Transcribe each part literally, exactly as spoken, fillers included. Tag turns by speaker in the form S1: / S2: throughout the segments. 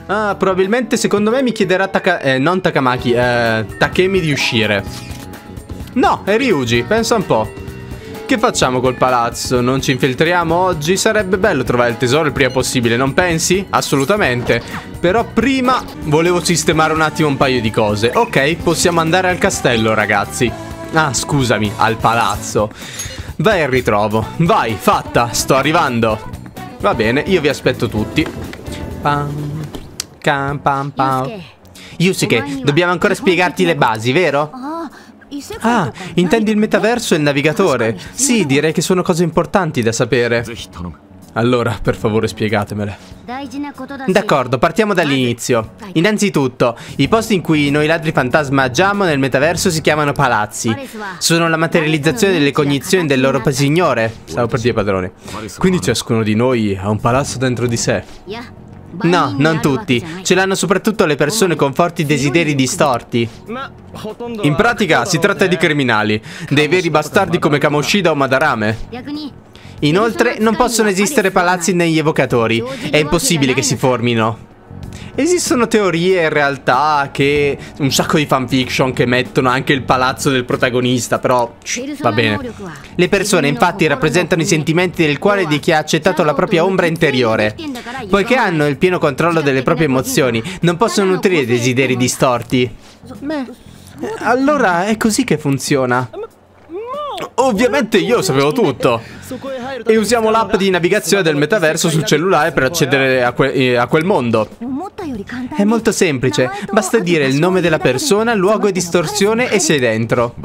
S1: Ah, probabilmente secondo me mi chiederà Taka eh, non Takamaki, eh, Takemi di uscire. No, è Ryuji, pensa un po'. Che facciamo col palazzo? Non ci infiltriamo oggi? Sarebbe bello trovare il tesoro il prima possibile, non pensi? Assolutamente. Però prima volevo sistemare un attimo un paio di cose. Ok, possiamo andare al castello, ragazzi. Ah, scusami, al palazzo. Vai al ritrovo. Vai, fatta, sto arrivando. Va bene, io vi aspetto tutti. Pam, cam, pam, pam. Yusuke, dobbiamo ancora spiegarti le basi, vero? Ah, intendi il metaverso e il navigatore? Sì, direi che sono cose importanti da sapere. Allora, per favore, spiegatemele. D'accordo, partiamo dall'inizio. Innanzitutto, i posti in cui noi ladri fantasma agiamo nel metaverso si chiamano palazzi. Sono la materializzazione delle cognizioni del loro signore. Stavo per dire padrone. Quindi ciascuno di noi ha un palazzo dentro di sé. No, non tutti. Ce l'hanno soprattutto le persone con forti desideri distorti. In pratica si tratta di criminali, dei veri bastardi come Kamoshida o Madarame. Inoltre non possono esistere palazzi negli evocatori. È impossibile che si formino. Esistono teorie in realtà che un sacco di fanfiction che mettono anche il palazzo del protagonista, però va bene. Le persone infatti rappresentano i sentimenti del cuore di chi ha accettato la propria ombra interiore. Poiché hanno il pieno controllo delle proprie emozioni, non possono nutrire desideri distorti. Beh, allora è così che funziona. Ovviamente io sapevo tutto. E usiamo l'app di navigazione del metaverso sul cellulare per accedere a, que a quel mondo. È molto semplice, basta dire il nome della persona, luogo e distorsione e sei dentro.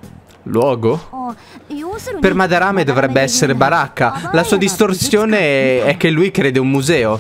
S1: Luogo? Per Madarame dovrebbe essere baracca. La sua distorsione è che lui crede un museo.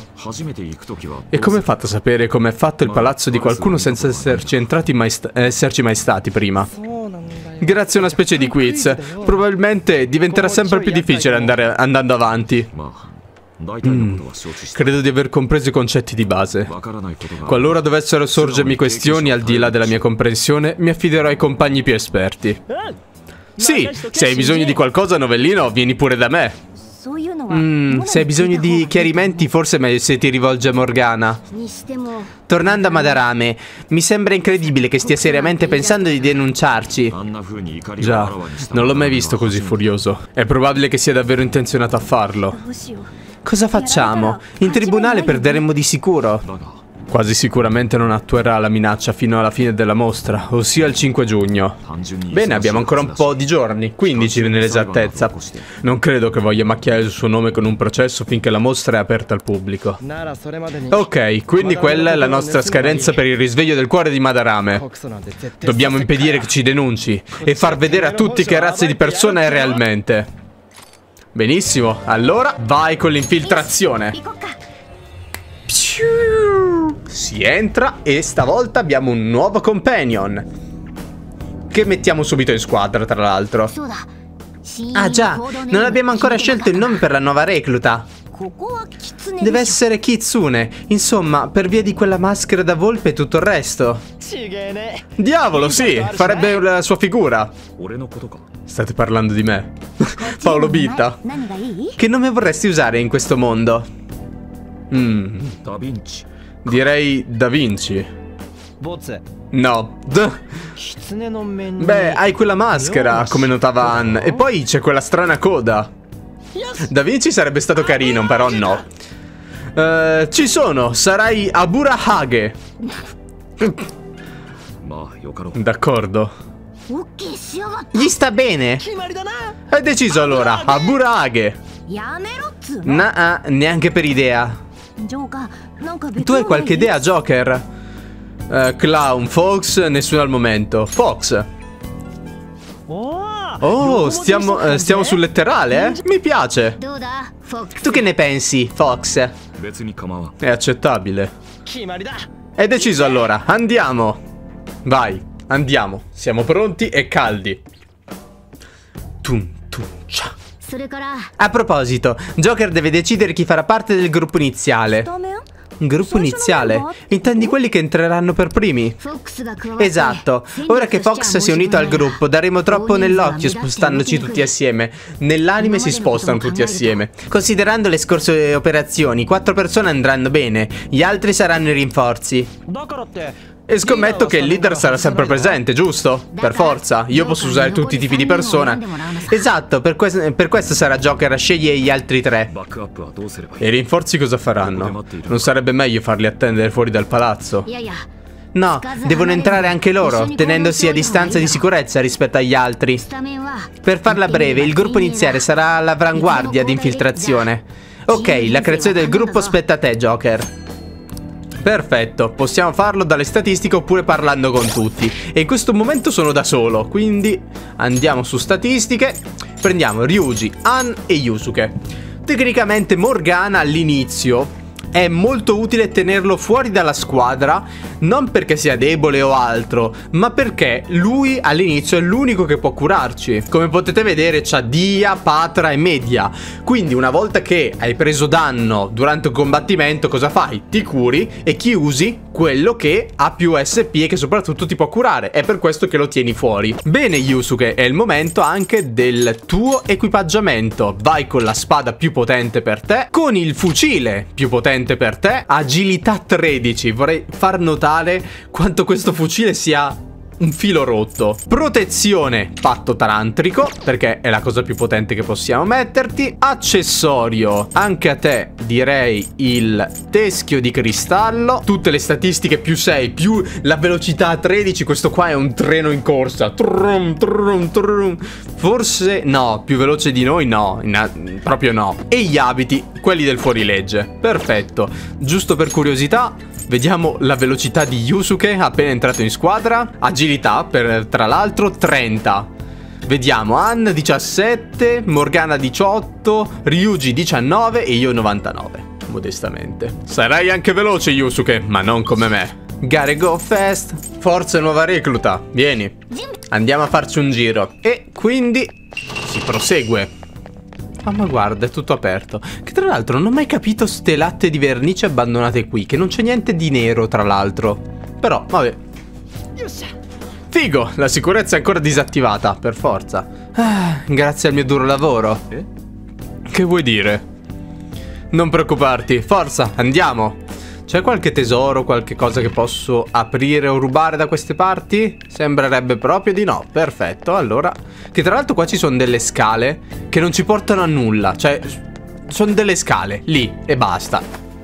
S1: E come fate a sapere com'è fatto il palazzo di qualcuno senza esserci entrati mai esserci mai stati prima? Grazie a una specie di quiz. Probabilmente diventerà sempre più difficile andare andando avanti. Mm, credo di aver compreso i concetti di base. Qualora dovessero sorgermi questioni al di là della mia comprensione, mi affiderò ai compagni più esperti. Sì, se hai bisogno di qualcosa, novellino, vieni pure da me. Mm, se hai bisogno di chiarimenti, forse è meglio se ti rivolgi a Morgana. Tornando a Madarame, mi sembra incredibile che stia seriamente pensando di denunciarci. Già, non l'ho mai visto così furioso. È probabile che sia davvero intenzionato a farlo. Cosa facciamo? In tribunale perderemo di sicuro. Quasi sicuramente non attuerà la minaccia fino alla fine della mostra, ossia il cinque giugno. Bene, abbiamo ancora un po' di giorni, quindici nell'esattezza. Non credo che voglia macchiare il suo nome con un processo finché la mostra è aperta al pubblico. Ok, quindi quella è la nostra scadenza per il risveglio del cuore di Madarame. Dobbiamo impedire che ci denunci e far vedere a tutti che razza di persona è realmente. Benissimo, allora vai con l'infiltrazione. Si entra e stavolta abbiamo un nuovo companion che mettiamo subito in squadra, tra l'altro. Ah già, non abbiamo ancora scelto il nome per la nuova recluta. Deve essere Kitsune. Insomma, per via di quella maschera da volpe e tutto il resto. Diavolo, sì, farebbe la sua figura. State parlando di me? Paolo Bitta. Che nome vorresti usare in questo mondo? Mm. Direi Da Vinci. No. Beh, hai quella maschera, come notava Ann. E poi c'è quella strana coda. Da Vinci sarebbe stato carino, però no. uh, Ci sono, sarai Abura Hage. D'accordo. Gli sta bene. Hai deciso allora, Abura Hage. Nah, neanche per idea. Tu hai qualche idea, Joker? Uh, clown, Fox, nessuno al momento. Fox. Oh, stiamo, uh, stiamo sul letterale, eh? Mi piace. Tu che ne pensi, Fox? È accettabile. È deciso allora, andiamo. Vai, andiamo. Siamo pronti e caldi. Tum, tum, cia. A proposito, Joker deve decidere chi farà parte del gruppo iniziale. Gruppo iniziale? Intendi quelli che entreranno per primi? Esatto. Ora che Fox si è unito al gruppo, daremo troppo nell'occhio spostandoci tutti assieme. Nell'anime si spostano tutti assieme. Considerando le scorse operazioni, quattro persone andranno bene, gli altri saranno i rinforzi. E scommetto che il leader sarà sempre presente, giusto? Per forza, io posso usare tutti i tipi di persona. Esatto, per, que per questo sarà Joker a scegliere gli altri tre. E i rinforzi cosa faranno? Non sarebbe meglio farli attendere fuori dal palazzo? No, devono entrare anche loro, tenendosi a distanza di sicurezza rispetto agli altri. Per farla breve, il gruppo iniziale sarà all'avanguardia di infiltrazione. Ok, la creazione del gruppo spetta a te, Joker. Perfetto, possiamo farlo dalle statistiche oppure parlando con tutti. E in questo momento sono da solo, quindi andiamo su statistiche. Prendiamo Ryuji, Han e Yusuke. Tecnicamente Morgana all'inizio è molto utile tenerlo fuori dalla squadra, non perché sia debole o altro, ma perché lui all'inizio è l'unico che può curarci. Come potete vedere c'ha Dia, Patra e Media. Quindi una volta che hai preso danno durante un combattimento, cosa fai? Ti curi e chi usi? Quello che ha più S P e che soprattutto ti può curare. È per questo che lo tieni fuori. Bene Yusuke, è il momento anche del tuo equipaggiamento. Vai con la spada più potente per te, con il fucile più potente per te, agilità tredici. Vorrei far notare quanto questo fucile sia un filo rotto. Protezione patto tarantrico, perché è la cosa più potente che possiamo metterti. Accessorio, anche a te direi il teschio di cristallo. Tutte le statistiche più sei, più la velocità tredici. Questo qua è un treno in corsa. Trum, trum, trum. Forse no, più veloce di noi no, in, proprio no. E gli abiti, quelli del fuorilegge. Perfetto. Giusto per curiosità, vediamo la velocità di Yusuke appena entrato in squadra. Agilità, per, tra l'altro, trenta. Vediamo, Han diciassette, Morgana diciotto, Ryuji diciannove e io novantanove, modestamente. Sarai anche veloce, Yusuke, ma non come me. Gare go fast. Forza nuova recluta, vieni. Andiamo a farci un giro. E quindi si prosegue. Ah, ma guarda, è tutto aperto. Che tra l'altro non ho mai capito ste latte di vernice abbandonate qui, che non c'è niente di nero tra l'altro. Però, vabbè. Figo, la sicurezza è ancora disattivata, per forza. Ah, grazie al mio duro lavoro. Eh? Che vuoi dire? Non preoccuparti, forza, andiamo. C'è qualche tesoro, qualche cosa che posso aprire o rubare da queste parti? Sembrerebbe proprio di no. Perfetto, allora. Che tra l'altro qua ci sono delle scale che non ci portano a nulla. Cioè, sono delle scale, lì, e basta.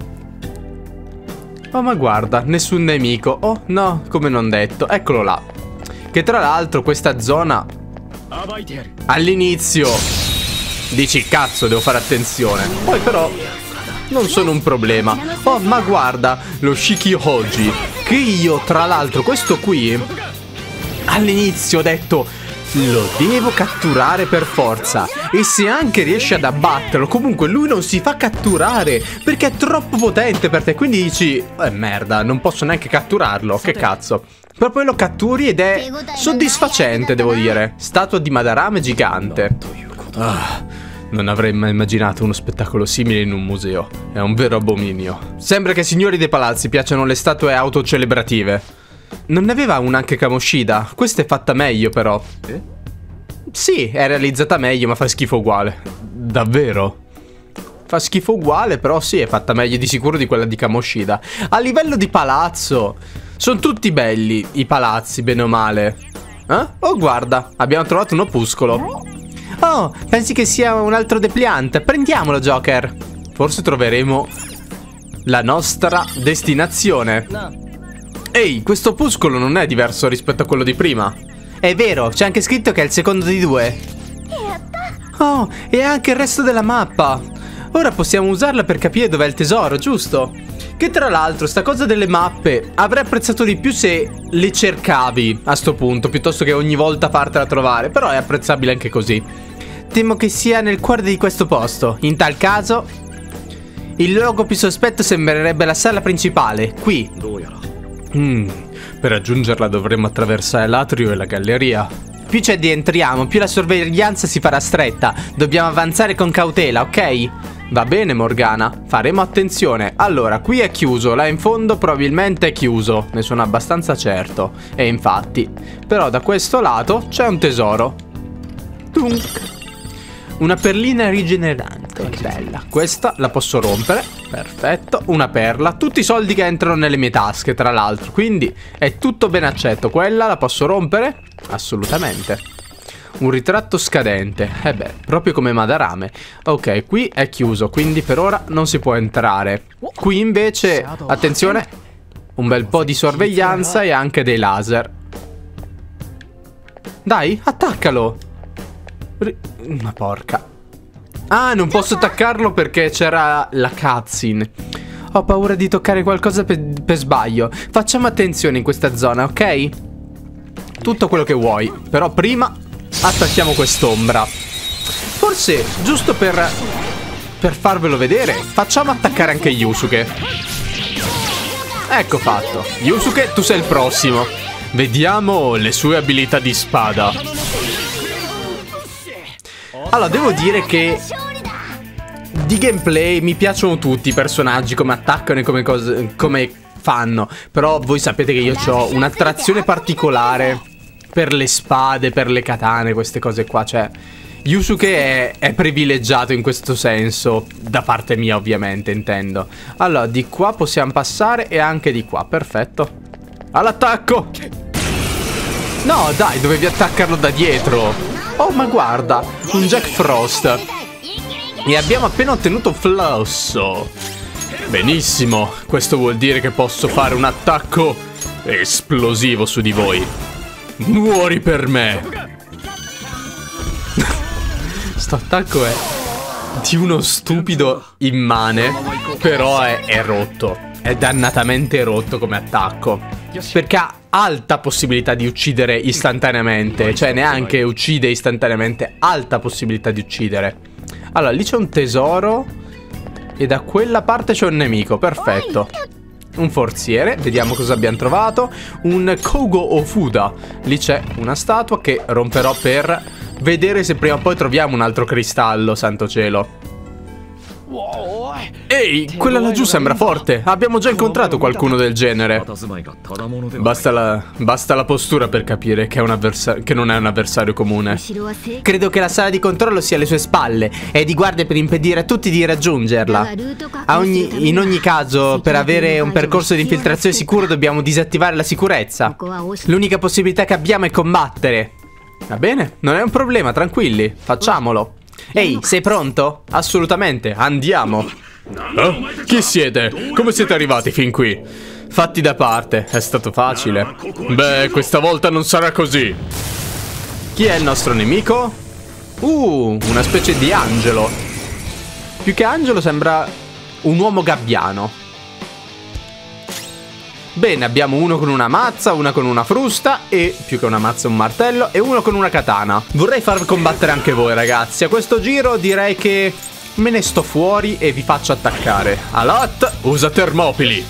S1: Oh, ma guarda, nessun nemico. Oh, no, come non detto, eccolo là. Che tra l'altro questa zona all'inizio dici, cazzo, devo fare attenzione. Poi però non sono un problema. Oh, ma guarda, lo Shikihoji. Che io, tra l'altro, questo qui all'inizio ho detto, lo devo catturare per forza. E se anche riesci ad abbatterlo, comunque lui non si fa catturare perché è troppo potente per te. Quindi dici, eh merda, non posso neanche catturarlo. Che cazzo. Però poi lo catturi ed è soddisfacente, devo dire. Statua di Madarame gigante. Ah, non avrei mai immaginato uno spettacolo simile in un museo. È un vero abominio. Sembra che ai signori dei palazzi piacciono le statue autocelebrative. Non ne aveva una anche Kamoshida? Questa è fatta meglio però. Eh? Sì, è realizzata meglio, ma fa schifo uguale. Davvero? Fa schifo uguale, però sì, è fatta meglio di sicuro di quella di Kamoshida. A livello di palazzo, sono tutti belli i palazzi, bene o male. Eh? Oh, guarda, abbiamo trovato un opuscolo. Oh, pensi che sia un altro depliant? Prendiamolo, Joker. Forse troveremo la nostra destinazione. Ehi, questo opuscolo non è diverso rispetto a quello di prima. È vero, c'è anche scritto che è il secondo di due. Oh, e anche il resto della mappa. Ora possiamo usarla per capire dov'è il tesoro, giusto? Che tra l'altro, sta cosa delle mappe avrei apprezzato di più se le cercavi a sto punto, piuttosto che ogni volta fartela trovare. Però è apprezzabile anche così. Temo che sia nel cuore di questo posto. In tal caso, il luogo più sospetto sembrerebbe la sala principale, qui. Mm, per raggiungerla dovremmo attraversare l'atrio e la galleria. Più ci addentriamo, più la sorveglianza si farà stretta. Dobbiamo avanzare con cautela, ok? Va bene Morgana, faremo attenzione. Allora, qui è chiuso, là in fondo probabilmente è chiuso, ne sono abbastanza certo. E infatti, però da questo lato c'è un tesoro. Tunk. Una perlina rigenerante, che bella. Questa la posso rompere, perfetto. Una perla, tutti i soldi che entrano nelle mie tasche tra l'altro, quindi è tutto ben accetto. Quella la posso rompere? Assolutamente. Un ritratto scadente, eh beh, proprio come Madarame. Ok, qui è chiuso, quindi per ora non si può entrare. Qui invece, attenzione, un bel po' di sorveglianza e anche dei laser. Dai, attaccalo. Ri Ma porca. Ah, non posso attaccarlo perché c'era la cutscene. Ho paura di toccare qualcosa per, per sbaglio. Facciamo attenzione in questa zona, ok? Tutto quello che vuoi, però prima attacchiamo quest'ombra. Forse, giusto per Per farvelo vedere, facciamo attaccare anche Yusuke. Ecco fatto. Yusuke, tu sei il prossimo. Vediamo le sue abilità di spada. Allora, devo dire che di gameplay mi piacciono tutti i personaggi, come attaccano e come, cose, come fanno. Però voi sapete che io ho un'attrazione particolare per le spade, per le katane, queste cose qua. Cioè, Yusuke è, è privilegiato in questo senso, da parte mia ovviamente, intendo. Allora, di qua possiamo passare e anche di qua, perfetto. All'attacco! No, dai, dovevi attaccarlo da dietro. Oh, ma guarda, un Jack Frost. E abbiamo appena ottenuto Flosso. Benissimo, questo vuol dire che posso fare un attacco esplosivo su di voi. Muori per me. Sto attacco è di uno stupido immane, però è, è rotto. È dannatamente rotto come attacco, perché ha alta possibilità di uccidere istantaneamente. Cioè neanche uccide istantaneamente, alta possibilità di uccidere. Allora, lì c'è un tesoro e da quella parte c'è un nemico, perfetto. Un forziere, vediamo cosa abbiamo trovato. Un Kogo Ofuda. Lì c'è una statua che romperò per vedere se prima o poi troviamo un altro cristallo, santo cielo. Ehi, quella laggiù sembra forte. Abbiamo già incontrato qualcuno del genere. Basta la, basta la postura per capire che, è un che non è un avversario comune. Credo che la sala di controllo sia alle sue spalle e di guardia per impedire a tutti di raggiungerla. A ogni, in ogni caso, per avere un percorso di infiltrazione sicuro dobbiamo disattivare la sicurezza. L'unica possibilità che abbiamo è combattere. Va bene, non è un problema, tranquilli, facciamolo. Ehi, sei pronto? Assolutamente, andiamo. Eh? Chi siete? Come siete arrivati fin qui? Fatti da parte, è stato facile. Beh, questa volta non sarà così. Chi è il nostro nemico? Uh, una specie di angelo. Più che angelo sembra un uomo gabbiano. Bene, abbiamo uno con una mazza, una con una frusta e, più che una mazza, un martello e uno con una katana. Vorrei far combattere anche voi, ragazzi. A questo giro direi che me ne sto fuori e vi faccio attaccare. Alot, usa Termopili.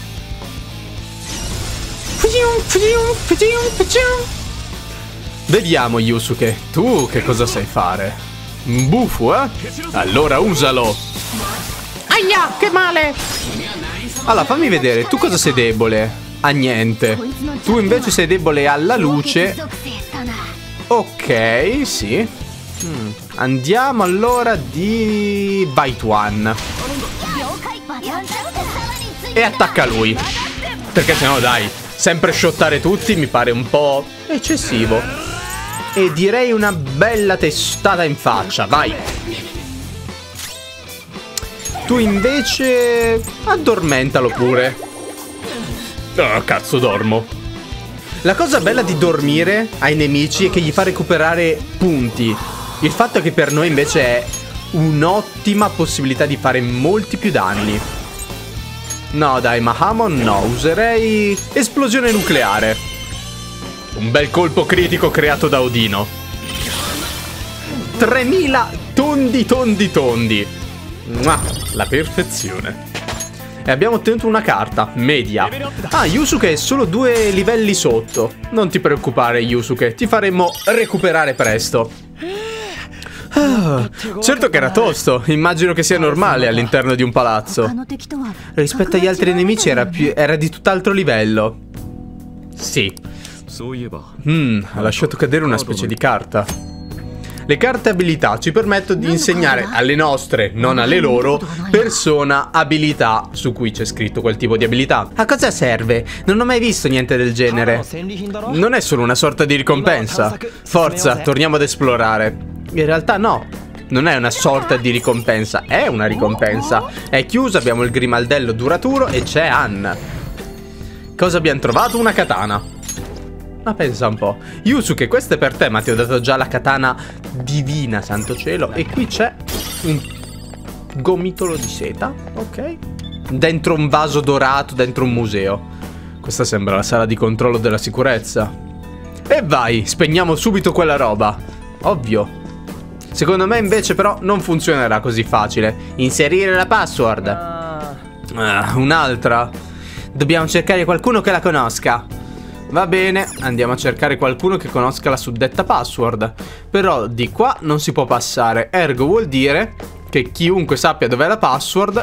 S1: Vediamo, Yusuke, tu che cosa sai fare? Un buffo, eh? Allora usalo. Aia, che male. Allora, fammi vedere, tu cosa sei debole? A niente. Tu invece sei debole alla luce. Ok, sì. hmm. Andiamo allora di Bite One. E attacca lui. Perché sennò dai, sempre shottare tutti mi pare un po' eccessivo. E direi una bella testata in faccia, vai. Tu invece addormentalo pure. Oh, cazzo, dormo. La cosa bella di dormire ai nemici è che gli fa recuperare punti. Il fatto è che per noi invece è un'ottima possibilità di fare molti più danni. No dai, Mahamon no, userei esplosione nucleare. Un bel colpo critico creato da Odino. tremila tondi tondi tondi. Mua, la perfezione. E abbiamo ottenuto una carta, media. Ah, Yusuke è solo due livelli sotto. Non ti preoccupare, Yusuke, ti faremo recuperare presto. Ah, certo che era tosto. Immagino che sia normale all'interno di un palazzo. Rispetto agli altri nemici era, più, era di tutt'altro livello. Sì. Mm, ha lasciato cadere una specie di carta. Le carte abilità ci permettono di insegnare alle nostre, non alle loro, persona abilità su cui c'è scritto quel tipo di abilità. A cosa serve? Non ho mai visto niente del genere. Non è solo una sorta di ricompensa. Forza, torniamo ad esplorare. In realtà no, non è una sorta di ricompensa, è una ricompensa. È chiusa, abbiamo il grimaldello duraturo e c'è Ann. Cosa abbiamo trovato? Una katana. Ma pensa un po'. Yusuke, questa è per te, ma ti ho dato già la katana divina, santo cielo. E qui c'è un gomitolo di seta. Ok. Dentro un vaso dorato, dentro un museo. Questa sembra la sala di controllo della sicurezza. E vai, spegniamo subito quella roba. Ovvio. Secondo me invece però non funzionerà così facile. Inserire la password. Ah, un'altra. Dobbiamo cercare qualcuno che la conosca. Va bene, andiamo a cercare qualcuno che conosca la suddetta password. Però di qua non si può passare. Ergo vuol dire che chiunque sappia dov'è la password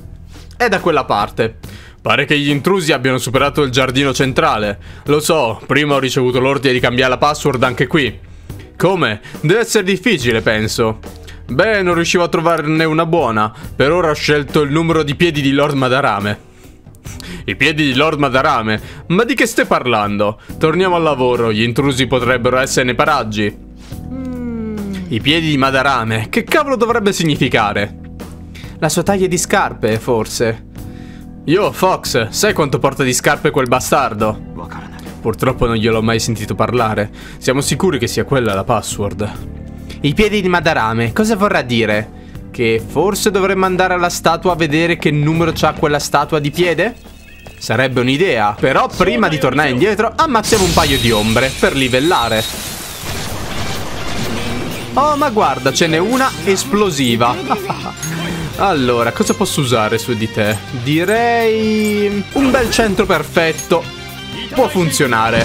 S1: è da quella parte. Pare che gli intrusi abbiano superato il giardino centrale. Lo so, prima ho ricevuto l'ordine di cambiare la password anche qui. Come? Deve essere difficile, penso. Beh, non riuscivo a trovarne una buona. Per ora ho scelto il numero di piedi di Lord Madarame. I piedi di Lord Madarame? Ma di che stai parlando? Torniamo al lavoro, gli intrusi potrebbero essere nei paraggi. mm. I piedi di Madarame, che cavolo dovrebbe significare? La sua taglia di scarpe, forse. Yo, Fox, sai quanto porta di scarpe quel bastardo? Purtroppo non gliel'ho mai sentito parlare. Siamo sicuri che sia quella la password. I piedi di Madarame, cosa vorrà dire? Che forse dovremmo andare alla statua a vedere che numero c'ha quella statua di piede? Sarebbe un'idea. Però prima di tornare indietro ammazziamo un paio di ombre per livellare. Oh, ma guarda, ce n'è una esplosiva. Allora, cosa posso usare su di te? Direi un bel centro perfetto. Può funzionare.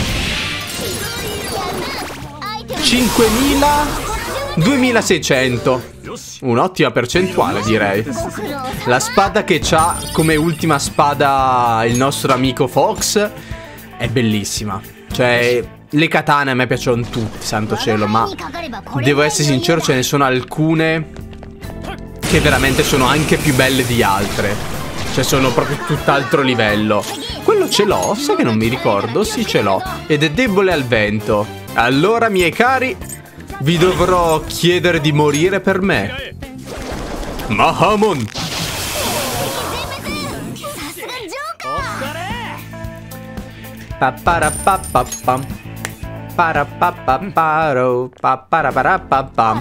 S1: cinquemila duemilaseicento. Un'ottima percentuale, direi. La spada che c'ha come ultima spada il nostro amico Fox è bellissima. Cioè, le katane a me piacciono tutte, santo cielo, ma devo essere sincero, ce ne sono alcune che veramente sono anche più belle di altre. Cioè, sono proprio tutt'altro livello. Quello ce l'ho, sai che non mi ricordo? Sì, ce l'ho. Ed è debole al vento. Allora, miei cari, vi dovrò chiedere di morire per me. Mahamon. Paparapappam. Parapapparo. Paparapapam.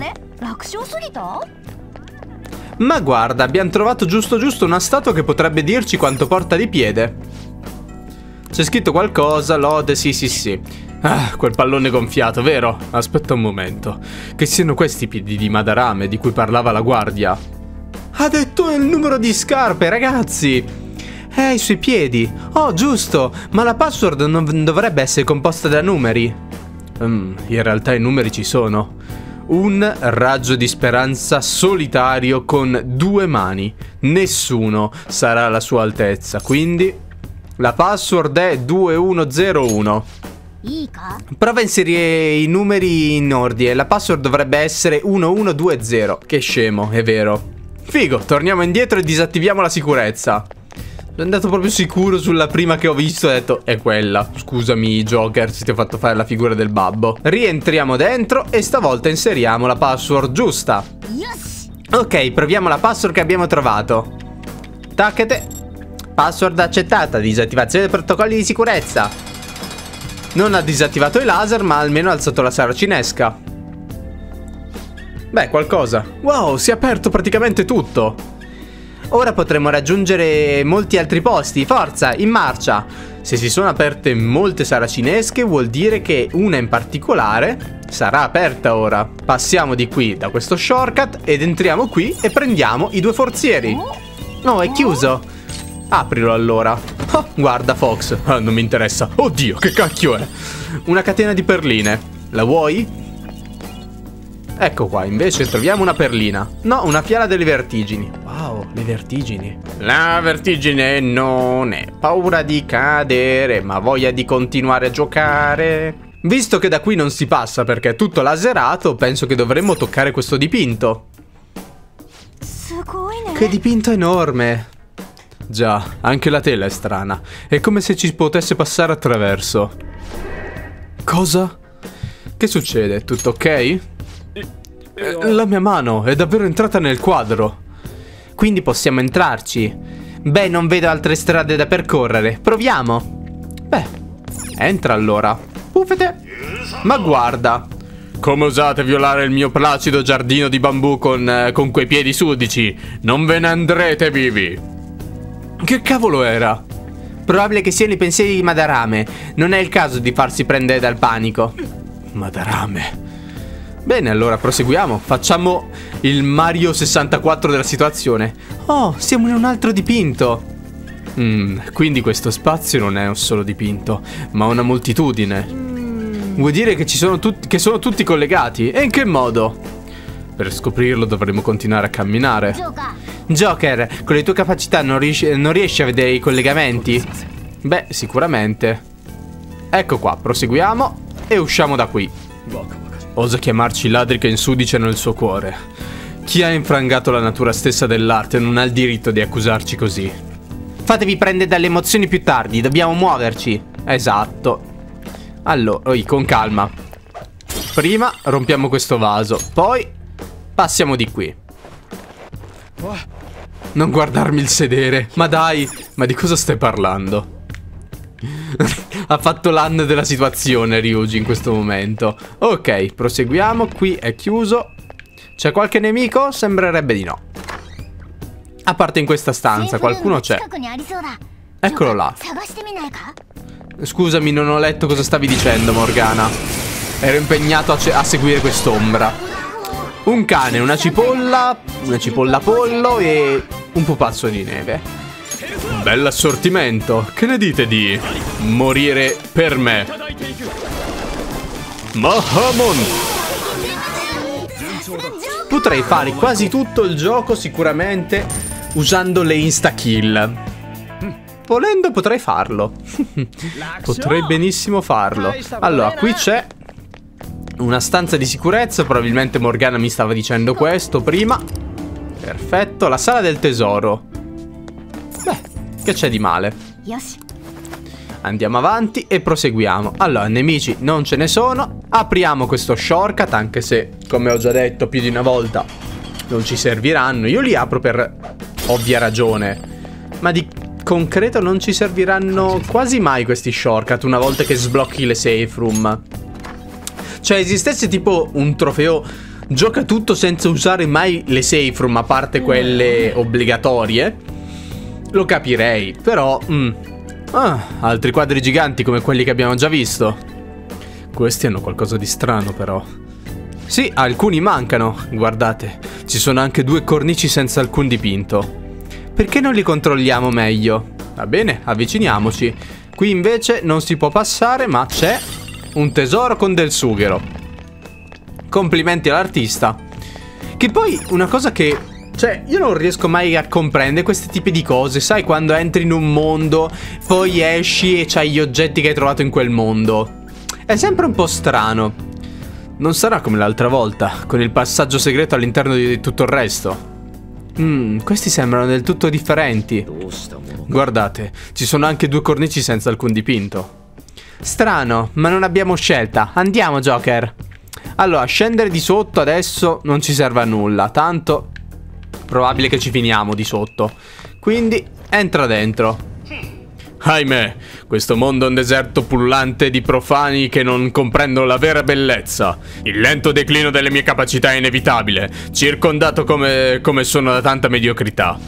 S1: Ma guarda, abbiamo trovato giusto giusto una statua che potrebbe dirci quanto porta di piede. C'è scritto qualcosa, lode, sì sì sì. Ah, quel pallone gonfiato, vero? Aspetta un momento. Che siano questi i piedi di Madarame di cui parlava la guardia? Ha detto il numero di scarpe, ragazzi! Eh, i suoi piedi. Oh, giusto. Ma la password non dovrebbe essere composta da numeri. Mm, in realtà i numeri ci sono. Un raggio di speranza solitario con due mani. Nessuno sarà alla sua altezza, quindi la password è due uno zero uno. Prova a inserire i numeri in ordine. La password dovrebbe essere uno uno due zero. Che scemo, è vero. Figo, torniamo indietro e disattiviamo la sicurezza. Sono andato proprio sicuro sulla prima che ho visto e ho detto è quella. Scusami Joker se ti ho fatto fare la figura del babbo. Rientriamo dentro e stavolta inseriamo la password giusta. Ok, proviamo la password che abbiamo trovato. Taccate. Password accettata. Disattivazione dei protocolli di sicurezza. Non ha disattivato i laser, ma almeno ha alzato la saracinesca. Beh, qualcosa. Wow, si è aperto praticamente tutto. Ora potremo raggiungere molti altri posti. Forza, in marcia. Se si sono aperte molte saracinesche, vuol dire che una in particolare sarà aperta ora. Passiamo di qui, da questo shortcut, ed entriamo qui e prendiamo i due forzieri. No, è chiuso. Aprilo allora. Oh, guarda Fox. Ah, non mi interessa. Oddio, che cacchio è? Una catena di perline. La vuoi? Ecco qua, invece troviamo una perlina. No, una fiala delle vertigini. Wow, le vertigini. La vertigine non è paura di cadere, ma voglia di continuare a giocare. Visto che da qui non si passa perché è tutto laserato, penso che dovremmo toccare questo dipinto. Che dipinto enorme. Già, anche la tela è strana. È come se ci potesse passare attraverso. Cosa? Che succede? Tutto ok? Eh, la mia mano è davvero entrata nel quadro. Quindi possiamo entrarci. Beh, non vedo altre strade da percorrere. Proviamo. Beh, entra allora. Puffete. Ma guarda. Come osate violare il mio placido giardino di bambù con, eh, con quei piedi sudici? Non ve ne andrete vivi. Che cavolo era? Probabile che siano i pensieri di Madarame. Non è il caso di farsi prendere dal panico. Madarame. Bene, allora proseguiamo. Facciamo il Mario sessantaquattro della situazione. Oh, siamo in un altro dipinto. Mm, quindi questo spazio non è un solo dipinto, ma una moltitudine. Vuol dire che ci sono tutti, che sono tutti collegati? E in che modo? Per scoprirlo dovremo continuare a camminare. Joker, con le tue capacità non riesci, non riesci a vedere i collegamenti? Beh, sicuramente. Ecco qua, proseguiamo e usciamo da qui. Osa chiamarci ladri che insudicano il suo cuore. Chi ha infrangato la natura stessa dell'arte non ha il diritto di accusarci così. Fatevi prendere dalle emozioni più tardi, dobbiamo muoverci. Esatto. Allora, oi, con calma. Prima rompiamo questo vaso, poi passiamo di qui. Non guardarmi il sedere. Ma dai, ma di cosa stai parlando? Ha fatto l'anno della situazione Ryuji in questo momento. Ok, proseguiamo. Qui è chiuso. C'è qualche nemico? Sembrerebbe di no. A parte in questa stanza, qualcuno c'è. Eccolo là. Scusami, non ho letto cosa stavi dicendo, Morgana. Ero impegnato a, a seguire quest'ombra. Un cane, una cipolla, una cipolla pollo e un pupazzo di neve. Bell'assortimento. Che ne dite di morire per me? Mahamon! Potrei fare quasi tutto il gioco sicuramente usando le insta-kill. Volendo potrei farlo. Potrei benissimo farlo. Allora, qui c'è una stanza di sicurezza. Probabilmente Morgana mi stava dicendo questo prima. Perfetto, la sala del tesoro. Beh, che c'è di male? Andiamo avanti e proseguiamo. Allora, nemici non ce ne sono. Apriamo questo shortcut, anche se, come ho già detto più di una volta, non ci serviranno. Io li apro per ovvia ragione, ma di concreto non ci serviranno quasi mai questi shortcut una volta che sblocchi le safe room. Cioè, esistesse tipo un trofeo gioca tutto senza usare mai le safe room, a parte quelle obbligatorie, lo capirei. Però mm. ah, altri quadri giganti come quelli che abbiamo già visto. Questi hanno qualcosa di strano però. Sì, alcuni mancano. Guardate, ci sono anche due cornici senza alcun dipinto. Perché non li controlliamo meglio? Va bene, avviciniamoci. Qui invece non si può passare, ma c'è un tesoro con del sughero. Complimenti all'artista. Che poi una cosa che, cioè, io non riesco mai a comprendere questi tipi di cose. Sai, quando entri in un mondo, poi esci e c'hai gli oggetti che hai trovato in quel mondo. È sempre un po' strano. Non sarà come l'altra volta, con il passaggio segreto all'interno di tutto il resto. Mmm, questi sembrano del tutto differenti. Guardate, ci sono anche due cornici senza alcun dipinto. Strano, ma non abbiamo scelta. Andiamo, Joker. Allora, scendere di sotto adesso non ci serve a nulla. Tanto probabile che ci finiamo di sotto. Quindi entra dentro. Ahimè, questo mondo è un deserto pullulante di profani che non comprendono la vera bellezza. Il lento declino delle mie capacità è inevitabile, circondato come, come sono da tanta mediocrità.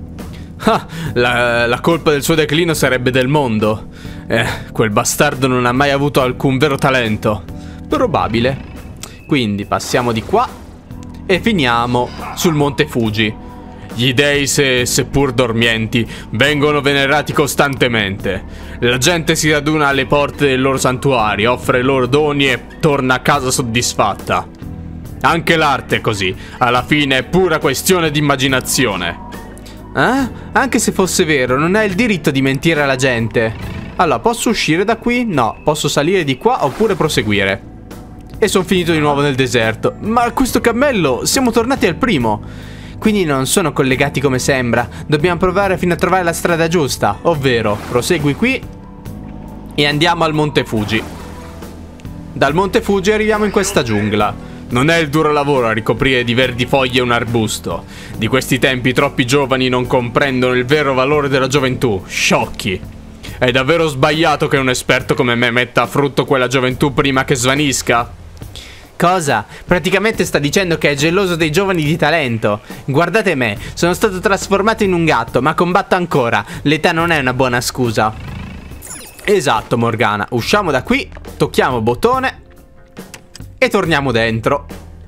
S1: Ah, la, la colpa del suo declino sarebbe del mondo. Eh, quel bastardo non ha mai avuto alcun vero talento. Probabile. Quindi passiamo di qua e finiamo sul Monte Fuji. Gli dei, se, seppur dormienti, vengono venerati costantemente. La gente si raduna alle porte del loro santuario, offre loro doni e torna a casa soddisfatta.
S2: Anche l'arte è così. Alla fine è pura questione di immaginazione.
S1: Eh? Anche se fosse vero, non hai il diritto di mentire alla gente. Allora, posso uscire da qui? No, posso salire di qua oppure proseguire. E sono finito di nuovo nel deserto. Ma questo cammello, siamo tornati al primo. Quindi non sono collegati come sembra. Dobbiamo provare fino a trovare la strada giusta. Ovvero, prosegui qui e andiamo al Monte Fuji. Dal Monte Fuji arriviamo in questa giungla.
S2: Non è il duro lavoro a ricoprire di verdi foglie un arbusto. Di questi tempi troppi giovani non comprendono il vero valore della gioventù. Sciocchi. È davvero sbagliato che un esperto come me metta a frutto quella gioventù prima che svanisca?
S1: Cosa? Praticamente sta dicendo che è geloso dei giovani di talento. Guardate me, sono stato trasformato in un gatto, ma combatto ancora. L'età non è una buona scusa. Esatto, Morgana. Usciamo da qui, tocchiamo bottone e torniamo dentro.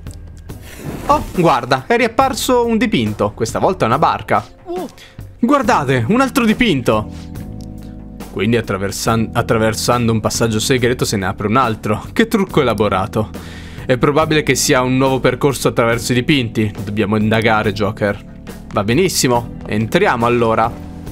S1: Oh, guarda, è riapparso un dipinto. Questa volta è una barca. Guardate, un altro dipinto. Quindi attraversan- attraversando un passaggio segreto se ne apre un altro. Che trucco elaborato. È probabile che sia un nuovo percorso attraverso i dipinti. Dobbiamo indagare, Joker. Va benissimo, entriamo allora.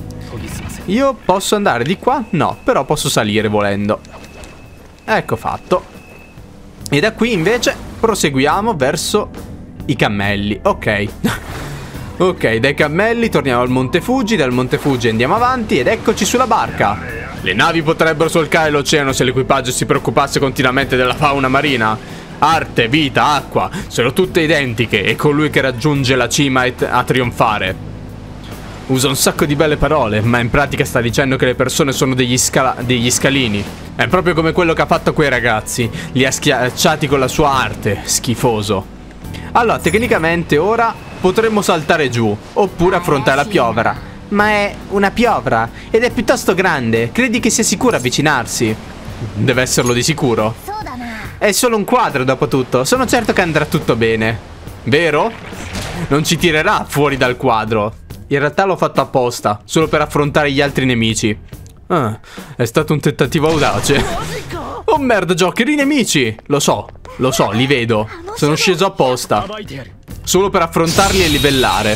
S1: Io posso andare di qua? No, però posso salire volendo. Ecco fatto. E da qui invece proseguiamo verso i cammelli. Ok. Ok, dai cammelli torniamo al Monte Fuji. Dal Monte Fuji andiamo avanti ed eccoci sulla barca.
S2: Le navi potrebbero solcare l'oceano se l'equipaggio si preoccupasse continuamente della fauna marina. Arte, vita, acqua, sono tutte identiche e colui che raggiunge la cima è a trionfare. Usa un sacco di belle parole, ma in pratica sta dicendo che le persone sono degli, scala degli scalini. È proprio come quello che ha fatto a quei ragazzi. Li ha schiacciati con la sua arte. Schifoso. Allora, tecnicamente ora potremmo saltare giù, oppure affrontare la piovra. Ma è una piovra ed è piuttosto grande. Credi che sia sicuro avvicinarsi? Deve esserlo di sicuro.
S1: È solo un quadro, dopo tutto. Sono certo che andrà tutto bene.
S2: Vero? Non ci tirerà fuori dal quadro.
S1: In realtà l'ho fatto apposta, solo per affrontare gli altri nemici.
S2: Ah, è stato un tentativo audace.
S1: Oh merda, Joker, i nemici! Lo so, lo so, li vedo. Sono sceso apposta, solo per affrontarli e livellare.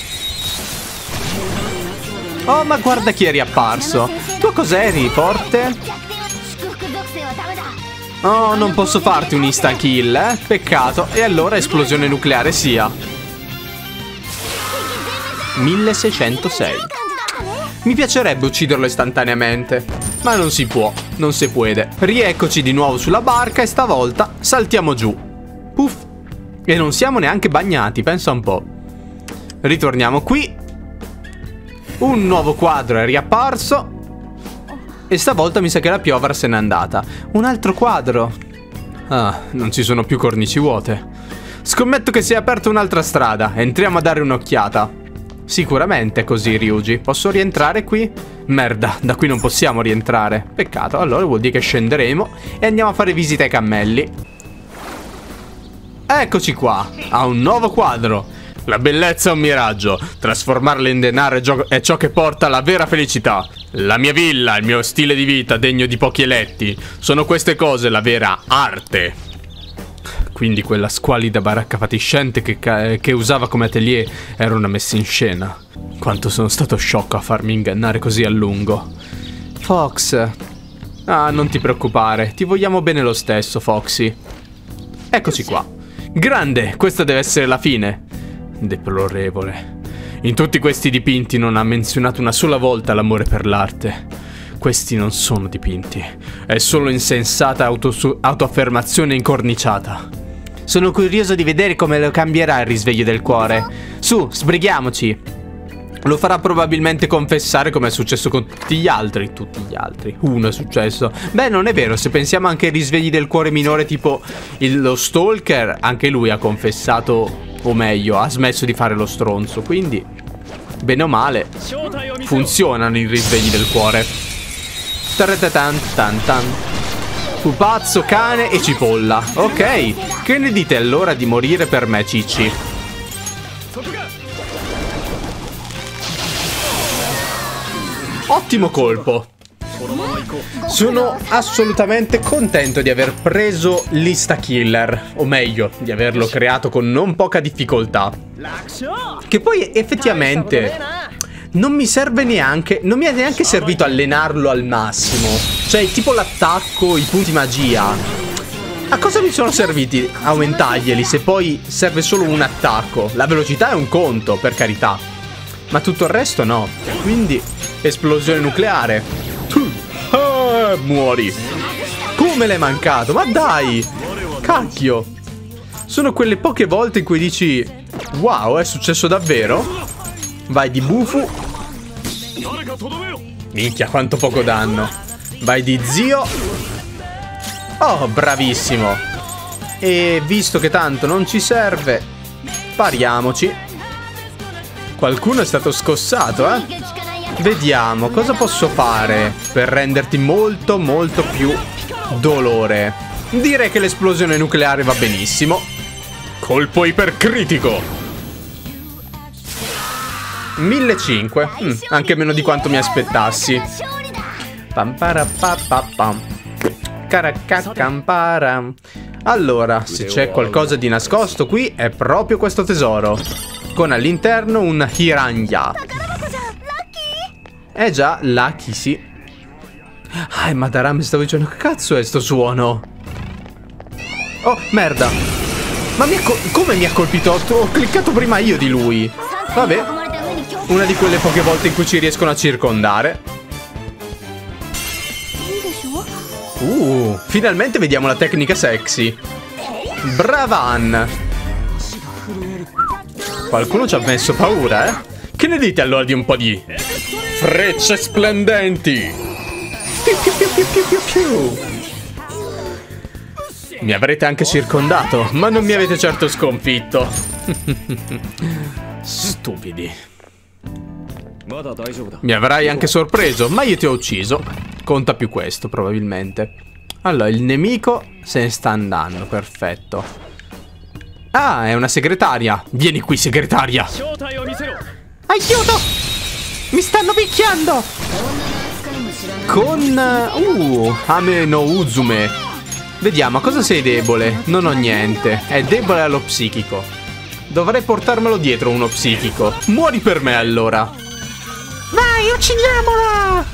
S1: Oh, ma guarda chi è riapparso. Tu cos'eri, forte? Oh, non posso farti un insta kill, eh? Peccato. E allora esplosione nucleare sia. milleseicentosei. Mi piacerebbe ucciderlo istantaneamente, ma non si può, non si può. Rieccoci di nuovo sulla barca e stavolta saltiamo giù. Puff. E non siamo neanche bagnati, pensa un po'. Ritorniamo qui. Un nuovo quadro è riapparso. E stavolta mi sa che la piovra se n'è andata. Un altro quadro. Ah, non ci sono più cornici vuote. Scommetto che si è aperta un'altra strada. Entriamo a dare un'occhiata. Sicuramente è così, Ryuji. Posso rientrare qui? Merda, da qui non possiamo rientrare. Peccato, allora vuol dire che scenderemo e andiamo a fare visita ai cammelli. Eccoci qua, ha un nuovo quadro.
S2: La bellezza è un miraggio. Trasformarla in denaro è ciò che porta alla vera felicità. La mia villa, il mio stile di vita degno di pochi eletti. Sono queste cose la vera arte.
S1: Quindi quella squalida baracca fatiscente che, che usava come atelier era una messa in scena. Quanto sono stato sciocco a farmi ingannare così a lungo. Fox. Ah, non ti preoccupare. Ti vogliamo bene lo stesso, Foxy. Eccoci qua. Grande, questa deve essere la fine. Deplorevole. In tutti questi dipinti non ha menzionato una sola volta l'amore per l'arte. Questi non sono dipinti. È solo insensata auto autoaffermazione incorniciata. Sono curioso di vedere come lo cambierà il risveglio del cuore. Su, sbrighiamoci. Lo farà probabilmente confessare come è successo con tutti gli altri. Tutti gli altri. Uno è successo. Beh, non è vero. Se pensiamo anche ai risvegli del cuore minore, tipo il, lo Stalker, anche lui ha confessato, o meglio, ha smesso di fare lo stronzo. Quindi, bene o male, funzionano i risvegli del cuore. Tan tan tan. Pupazzo, cane e cipolla. Ok, che ne dite allora di morire per me, cicci? Ottimo colpo. Sono assolutamente contento di aver preso l'Insta Killer, o meglio, di averlo creato con non poca difficoltà. Che poi effettivamente non mi serve neanche, non mi è neanche servito allenarlo al massimo. Cioè, tipo l'attacco, i punti magia. A cosa mi sono serviti aumentarglieli se poi serve solo un attacco? La velocità è un conto, per carità, ma tutto il resto no. Quindi, esplosione nucleare. Ah, muori. Come l'hai mancato? Ma dai! Cacchio! Sono quelle poche volte in cui dici: wow, è successo davvero? Vai di Bufu. Minchia, quanto poco danno. Vai di zio. Oh, bravissimo. E visto che tanto non ci serve, pariamoci. Qualcuno è stato scossato, eh? Vediamo, cosa posso fare per renderti molto, molto più dolore. Direi che l'esplosione nucleare va benissimo. Colpo ipercritico. millecinquecento. Mm, anche meno di quanto mi aspettassi. Pam para pa pa pam. Caracacampara. Allora, se c'è qualcosa di nascosto qui è proprio questo tesoro, con all'interno un Hiranya. Eh già, Lucky, sì. Ah, Madara, mi stavo dicendo, che cazzo è sto suono? Oh, merda. Ma mi ha come mi ha colpito? Ho cliccato prima io di lui. Vabbè, una di quelle poche volte in cui ci riescono a circondare. Uh, finalmente vediamo la tecnica sexy. Bravan. Qualcuno ci ha messo paura, eh? Che ne dite allora di un po' di frecce splendenti? Piu piu piu piu piu piu piu. Mi avrete anche circondato, ma non mi avete certo sconfitto. Stupidi. Mi avrai anche sorpreso, ma io ti ho ucciso. Conta più questo, probabilmente. Allora, il nemico se ne sta andando, perfetto. Ah, è una segretaria. Vieni qui, segretaria. Aiuto! Mi stanno picchiando! Con... Uh, Ame no Uzume. Vediamo, a cosa sei debole? Non ho niente. È debole allo psichico. Dovrei portarmelo dietro uno psichico. Muori per me, allora. Vai, uccidiamola!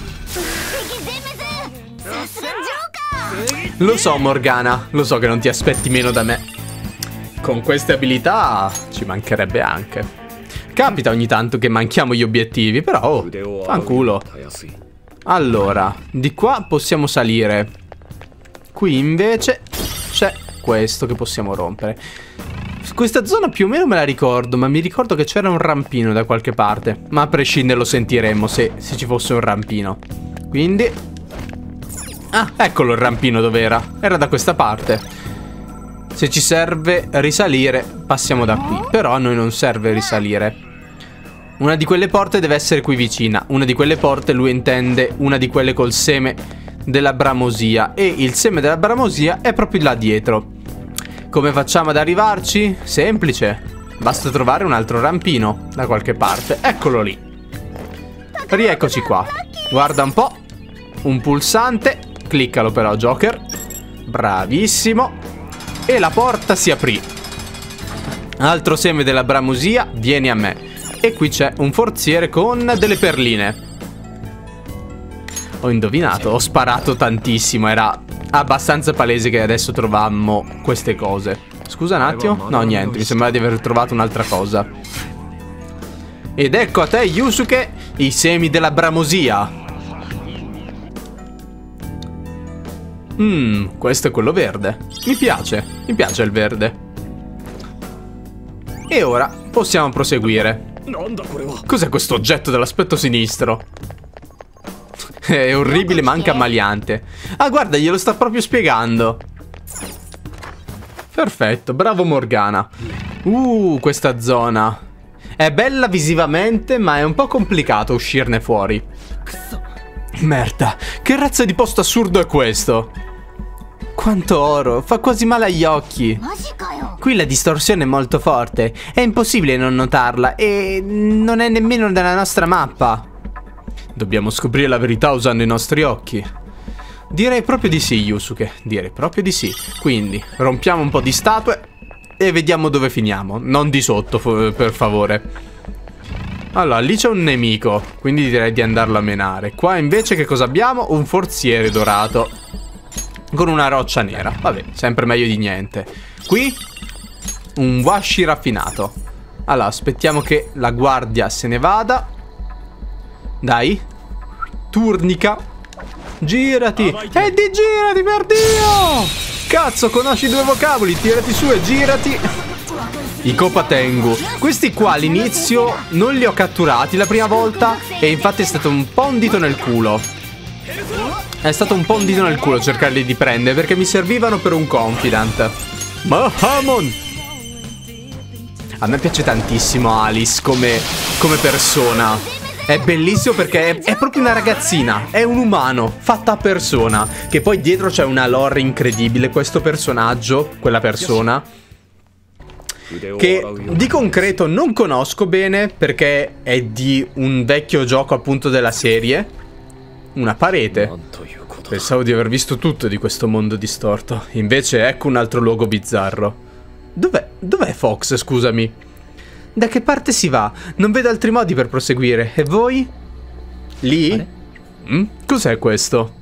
S1: Lo so, Morgana, lo so che non ti aspetti meno da me. Con queste abilità ci mancherebbe anche. Capita ogni tanto che manchiamo gli obiettivi, però oh, fanculo. Allora, di qua possiamo salire. Qui invece c'è questo che possiamo rompere. Questa zona più o meno me la ricordo, ma mi ricordo che c'era un rampino da qualche parte. Ma a prescindere lo sentiremmo se, se ci fosse un rampino. Quindi... Ah, eccolo il rampino dov'era. Era da questa parte. Se ci serve risalire, passiamo da qui. Però a noi non serve risalire. Una di quelle porte deve essere qui vicina. Una di quelle porte lui intende una di quelle col seme della bramosia. E il seme della bramosia è proprio là dietro. Come facciamo ad arrivarci? Semplice. Basta trovare un altro rampino da qualche parte. Eccolo lì. Rieccoci qua. Guarda un po'. Un pulsante. Cliccalo però, Joker. Bravissimo. E la porta si aprì. Altro seme della bramosia. Vieni a me. E qui c'è un forziere con delle perline. Ho indovinato. Ho sparato tantissimo. Era abbastanza palese che adesso trovammo queste cose. Scusa un attimo. No, niente. Mi sembra di aver trovato un'altra cosa. Ed ecco a te, Yusuke, i semi della bramosia. Mmm, questo è quello verde. Mi piace, mi piace il verde. E ora possiamo proseguire. Cos'è questo oggetto dall'aspetto sinistro? È orribile ma anche ammaliante. Ah, guarda, glielo sta proprio spiegando. Perfetto, bravo Morgana. Uh, questa zona è bella visivamente, ma è un po' complicato uscirne fuori. Merda, che razza di posto assurdo è questo? Quanto oro, fa quasi male agli occhi. Qui la distorsione è molto forte. È impossibile non notarla. E non è nemmeno nella nostra mappa. Dobbiamo scoprire la verità usando i nostri occhi. Direi proprio di sì, Yusuke. Direi proprio di sì. Quindi, rompiamo un po' di statue e vediamo dove finiamo. Non di sotto, per favore. Allora, lì c'è un nemico, quindi direi di andarlo a menare. Qua invece che cosa abbiamo? Un forziere dorato con una roccia nera. Vabbè, sempre meglio di niente. Qui un washi raffinato. Allora, aspettiamo che la guardia se ne vada. Dai. Turnica. Girati. E di girati, per Dio! Cazzo, conosci due vocaboli. Tirati su e girati. I Kopatengu. Questi qua all'inizio non li ho catturati la prima volta e infatti è stato un po' un dito nel culo. È stato un po' un dito nel culo cercarli di prendere perché mi servivano per un confidant. Mahamon! A me piace tantissimo Alice come, come persona. È bellissimo perché è, è proprio una ragazzina. È un umano, fatta a persona. Che poi dietro c'è una lore incredibile. Questo personaggio, quella persona, che di concreto non conosco bene perché è di un vecchio gioco appunto della serie. Una parete. Pensavo di aver visto tutto di questo mondo distorto. Invece ecco un altro luogo bizzarro. Dov'è? Dov'è Fox, scusami? Da che parte si va? Non vedo altri modi per proseguire. E voi? Lì? Mm? Cos'è questo?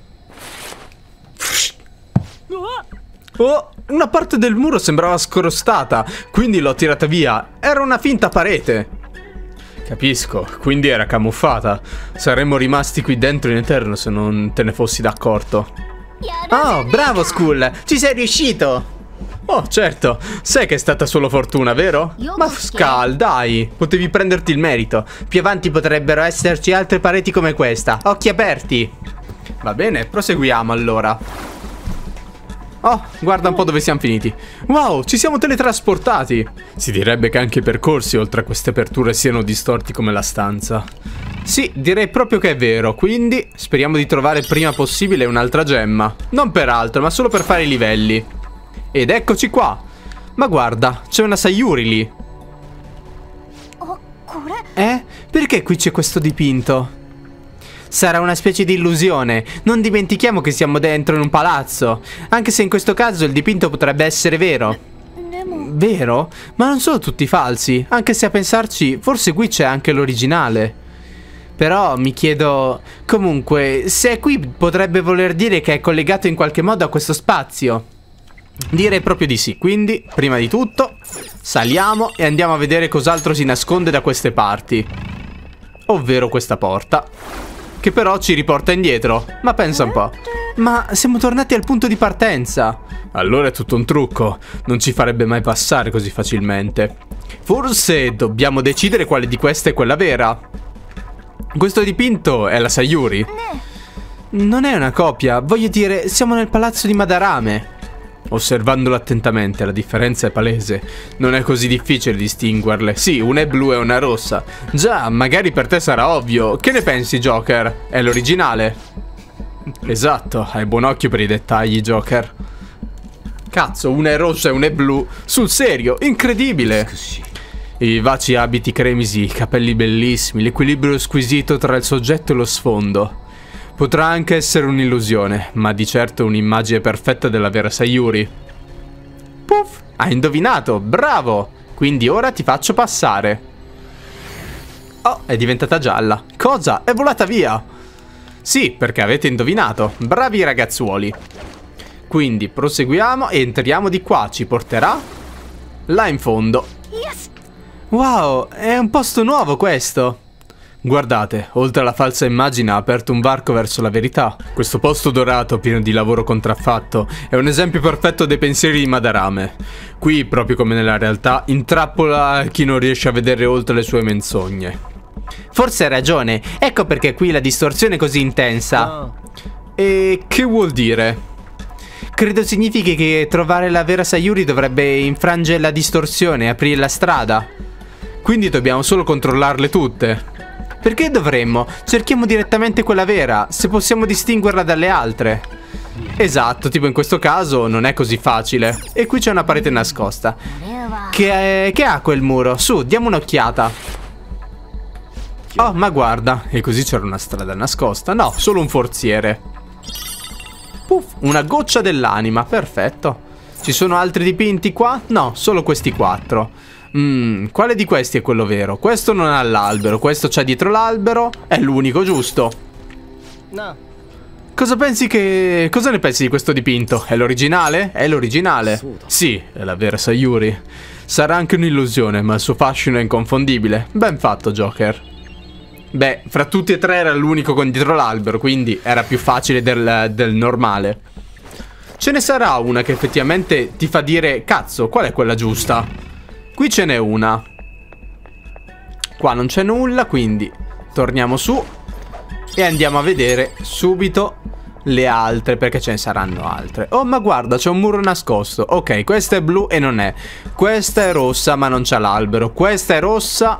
S1: Oh, una parte del muro sembrava scrostata, quindi l'ho tirata via. Era una finta parete. Capisco, quindi era camuffata. Saremmo rimasti qui dentro in eterno se non te ne fossi d'accordo. Oh, bravo Skull, ci sei riuscito. Oh, certo, sai che è stata solo fortuna, vero? Ma Skull, dai, potevi prenderti il merito. Più avanti potrebbero esserci altre pareti come questa. Occhi aperti. Va bene, proseguiamo allora. Oh, guarda un po' dove siamo finiti. Wow, ci siamo teletrasportati. Si direbbe che anche i percorsi oltre a queste aperture siano distorti come la stanza. Sì, direi proprio che è vero. Quindi speriamo di trovare prima possibile un'altra gemma. Non per altro, ma solo per fare i livelli. Ed eccoci qua. Ma guarda, c'è una Sayuri lì. Eh? Perché qui c'è questo dipinto? Sarà una specie di illusione. Non dimentichiamo che siamo dentro in un palazzo. Anche se in questo caso il dipinto potrebbe essere vero. Vero? Ma non sono tutti falsi. Anche se a pensarci, forse qui c'è anche l'originale. Però mi chiedo... Comunque, se è qui potrebbe voler dire che è collegato in qualche modo a questo spazio. Direi proprio di sì. Quindi, prima di tutto, saliamo e andiamo a vedere cos'altro si nasconde da queste parti. Ovvero questa porta, che però ci riporta indietro. Ma pensa un po'. Ma siamo tornati al punto di partenza. Allora è tutto un trucco. Non ci farebbe mai passare così facilmente. Forse dobbiamo decidere quale di queste è quella vera. Questo dipinto è la Sayuri. Non è una copia. Voglio dire, siamo nel palazzo di Madarame. Osservandolo attentamente, la differenza è palese. Non è così difficile distinguerle. Sì, una è blu e una rossa. Già, magari per te sarà ovvio. Che ne pensi, Joker? È l'originale? Esatto, hai buon occhio per i dettagli, Joker. Cazzo, una è rossa e una è blu. Sul serio, incredibile. I vivaci abiti cremisi, i capelli bellissimi, l'equilibrio squisito tra il soggetto e lo sfondo. Potrà anche essere un'illusione, ma di certo un'immagine perfetta della vera Sayuri. Puff, hai indovinato, bravo! Quindi ora ti faccio passare. Oh, è diventata gialla. Cosa? È volata via! Sì, perché avete indovinato. Bravi ragazzuoli. Quindi proseguiamo e entriamo di qua. Ci porterà là in fondo. Wow, è un posto nuovo questo. Guardate, oltre alla falsa immagine ha aperto un varco verso la verità. Questo posto dorato, pieno di lavoro contraffatto, è un esempio perfetto dei pensieri di Madarame. Qui, proprio come nella realtà, intrappola chi non riesce a vedere oltre le sue menzogne. Forse hai ragione, ecco perché qui la distorsione è così intensa. Oh. E che vuol dire? Credo significhi che trovare la vera Sayuri dovrebbe infrangere la distorsione e aprire la strada. Quindi dobbiamo solo controllarle tutte. Perché dovremmo? Cerchiamo direttamente quella vera, se possiamo distinguerla dalle altre. Esatto, tipo in questo caso non è così facile. E qui c'è una parete nascosta. Che, che ha quel muro? Su, diamo un'occhiata. Oh, ma guarda, e così c'era una strada nascosta. No, solo un forziere. Puff, una goccia dell'anima, perfetto. Ci sono altri dipinti qua? No, solo questi quattro. Mm, quale di questi è quello vero? Questo non ha l'albero, questo c'è dietro l'albero. È l'unico, giusto?
S3: No.
S1: Cosa pensi che... Cosa ne pensi di questo dipinto? È l'originale? È l'originale? Sì, è la vera Sayuri. Sarà anche un'illusione, ma il suo fascino è inconfondibile. Ben fatto, Joker. Beh, fra tutti e tre era l'unico con dietro l'albero, quindi era più facile del, del normale. Ce ne sarà una che effettivamente ti fa dire: cazzo, qual è quella giusta? Qui ce n'è una. Qua non c'è nulla, quindi torniamo su e andiamo a vedere subito le altre, perché ce ne saranno altre. Oh, ma guarda, c'è un muro nascosto. Ok, questa è blu e non è. Questa è rossa ma non c'ha l'albero. Questa è rossa,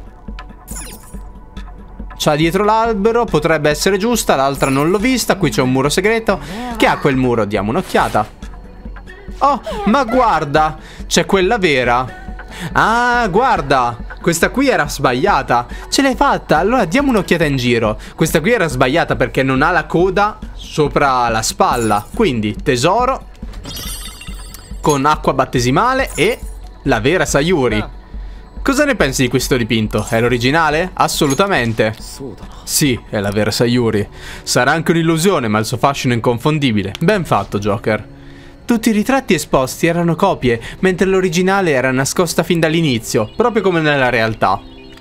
S1: c'ha dietro l'albero, potrebbe essere giusta. L'altra non l'ho vista. Qui c'è un muro segreto. Che ha quel muro? Diamo un'occhiata. Oh, ma guarda, c'è quella vera. Ah, guarda, questa qui era sbagliata. Ce l'hai fatta. Allora diamo un'occhiata in giro. Questa qui era sbagliata perché non ha la coda sopra la spalla. Quindi tesoro con acqua battesimale e la vera Sayuri. Cosa ne pensi di questo dipinto? È l'originale? Assolutamente. Sì, è la vera Sayuri. Sarà anche un'illusione, ma il suo fascino è inconfondibile. Ben fatto, Joker. Tutti i ritratti esposti erano copie, mentre l'originale era nascosta fin dall'inizio, proprio come nella realtà.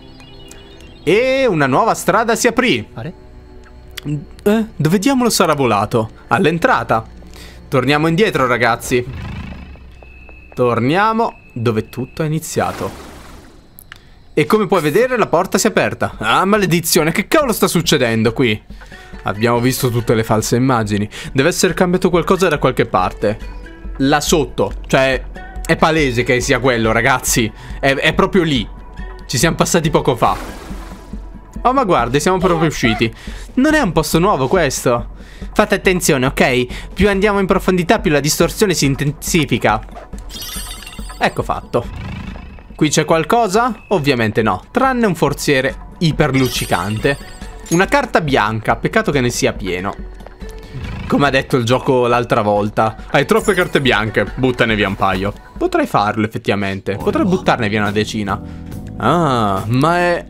S1: E una nuova strada si aprì. Eh, dove diavolo sarà volato? All'entrata. Torniamo indietro, ragazzi. Torniamo dove tutto è iniziato. E come puoi vedere la porta si è aperta. Ah, maledizione, che cavolo sta succedendo qui? Abbiamo visto tutte le false immagini. Deve essere cambiato qualcosa da qualche parte. Là sotto. Cioè, è palese che sia quello, ragazzi. È, è proprio lì. Ci siamo passati poco fa. Oh, ma guarda, siamo proprio usciti. Non è un posto nuovo questo. Fate attenzione, ok? Più andiamo in profondità, più la distorsione si intensifica. Ecco fatto. Qui c'è qualcosa? Ovviamente no. Tranne un forziere iperluccicante. Una carta bianca, peccato che ne sia pieno. Come ha detto il gioco l'altra volta. Hai troppe carte bianche, buttane via un paio. Potrei farlo effettivamente. Potrei buttarne via una decina. Ah, ma è...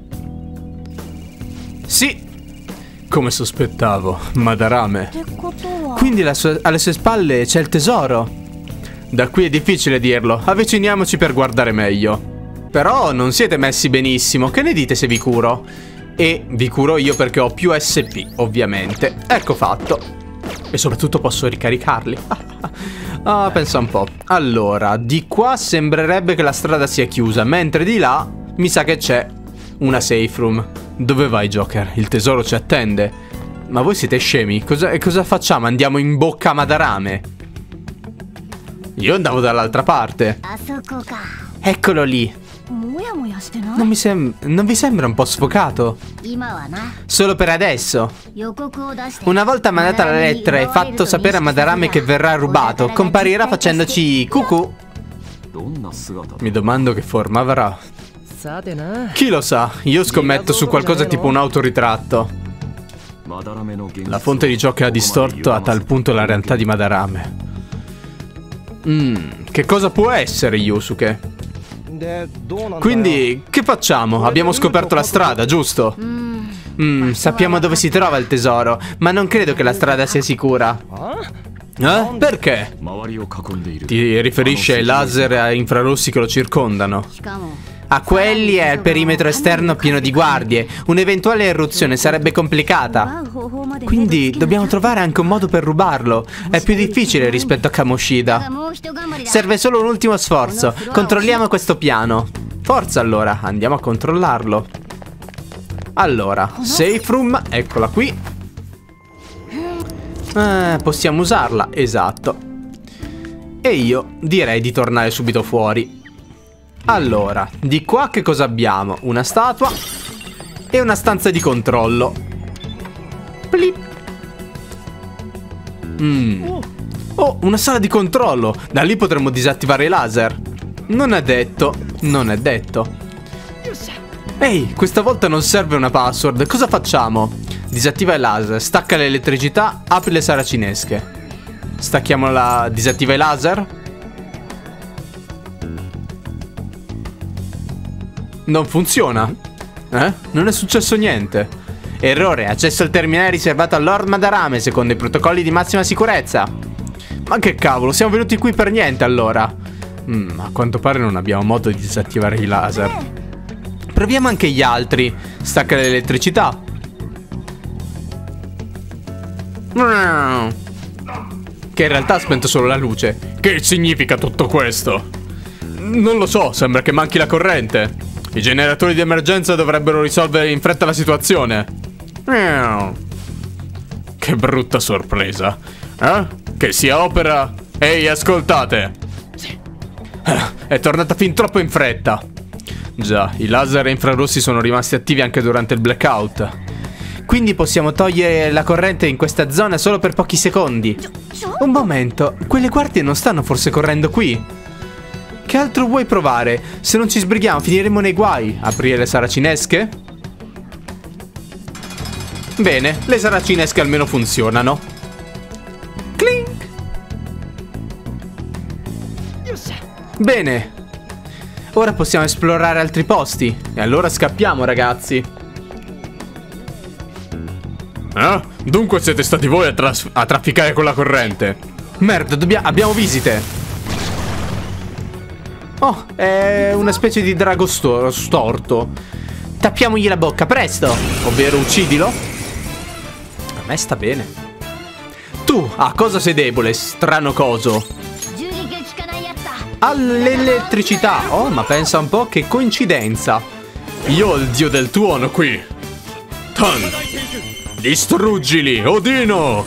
S1: Sì, come sospettavo, Madarame. Quindi la sua... alle sue spalle c'è il tesoro. Da qui è difficile dirlo. Avviciniamoci per guardare meglio. Però non siete messi benissimo. Che ne dite se vi curo? E vi curo io perché ho più S P, ovviamente. Ecco fatto. E soprattutto posso ricaricarli. Ah, pensa un po'. Allora, di qua sembrerebbe che la strada sia chiusa, mentre di là mi sa che c'è una safe room. Dove vai, Joker? Il tesoro ci attende. Ma voi siete scemi? Cosa, cosa facciamo? Andiamo in bocca a Madarame? Io andavo dall'altra parte. Eccolo lì. Non mi sem- non vi sembra un po' sfocato? Solo per adesso. Una volta mandata la lettera e fatto sapere a Madarame che verrà rubato, comparirà facendoci cucù. Mi domando che forma avrà. Chi lo sa? Io scommetto su qualcosa tipo un autoritratto. La fonte di ciò che ha distorto a tal punto la realtà di Madarame. Mm, che cosa può essere, Yusuke? Quindi, che facciamo? Abbiamo scoperto la strada, giusto? Mm, sappiamo dove si trova il tesoro, ma non credo che la strada sia sicura. Eh? Perché? Ti riferisci ai laser e ai infrarossi che lo circondano? A quelli e al perimetro esterno pieno di guardie. Un'eventuale irruzione sarebbe complicata. Quindi dobbiamo trovare anche un modo per rubarlo. È più difficile rispetto a Kamoshida. Serve solo un ultimo sforzo. Controlliamo questo piano. Forza allora, andiamo a controllarlo. Allora, safe room, eccola qui. Eh, possiamo usarla, esatto. E io direi di tornare subito fuori. Allora, di qua che cosa abbiamo? Una statua e una stanza di controllo. Plip. Mm. Oh, una sala di controllo. Da lì potremmo disattivare i laser. Non è detto, non è detto. Ehi, questa volta non serve una password. Cosa facciamo? Disattiva i laser, stacca l'elettricità, apri le saracinesche. Stacchiamo la... disattiva i laser. Non funziona. Eh? Non è successo niente. Errore, accesso al terminale riservato a Lord Madarame secondo i protocolli di massima sicurezza. Ma che cavolo, siamo venuti qui per niente allora. Mm, a quanto pare non abbiamo modo di disattivare i laser. Proviamo anche gli altri. Stacca l'elettricità. Che in realtà ha spento solo la luce.
S2: Che significa tutto questo? Non lo so, sembra che manchi la corrente. I generatori di emergenza dovrebbero risolvere in fretta la situazione. Che brutta sorpresa. Eh? Che sia opera... Ehi, ascoltate. È tornata fin troppo in fretta. Già, i laser infrarossi sono rimasti attivi anche durante il blackout. Quindi possiamo togliere la corrente in questa zona solo per pochi secondi. Un momento, quelle guardie non stanno forse correndo qui? Che altro vuoi provare? Se non ci sbrighiamo finiremo nei guai. Aprire le saracinesche? Bene, le saracinesche almeno funzionano. Clink! Bene. Ora possiamo esplorare altri posti. E allora scappiamo, ragazzi. Eh? Dunque siete stati voi a, a trafficare con la corrente.
S1: Merda, dobbiamo, abbiamo visite. Oh, è una specie di drago stor storto. Tappiamogli la bocca, presto. Ovvero uccidilo. A me sta bene. Tu, a cosa sei debole, strano coso? All'elettricità. Oh, ma pensa un po', che coincidenza.
S2: Io ho il dio del tuono qui. Tan. Distruggili, Odino!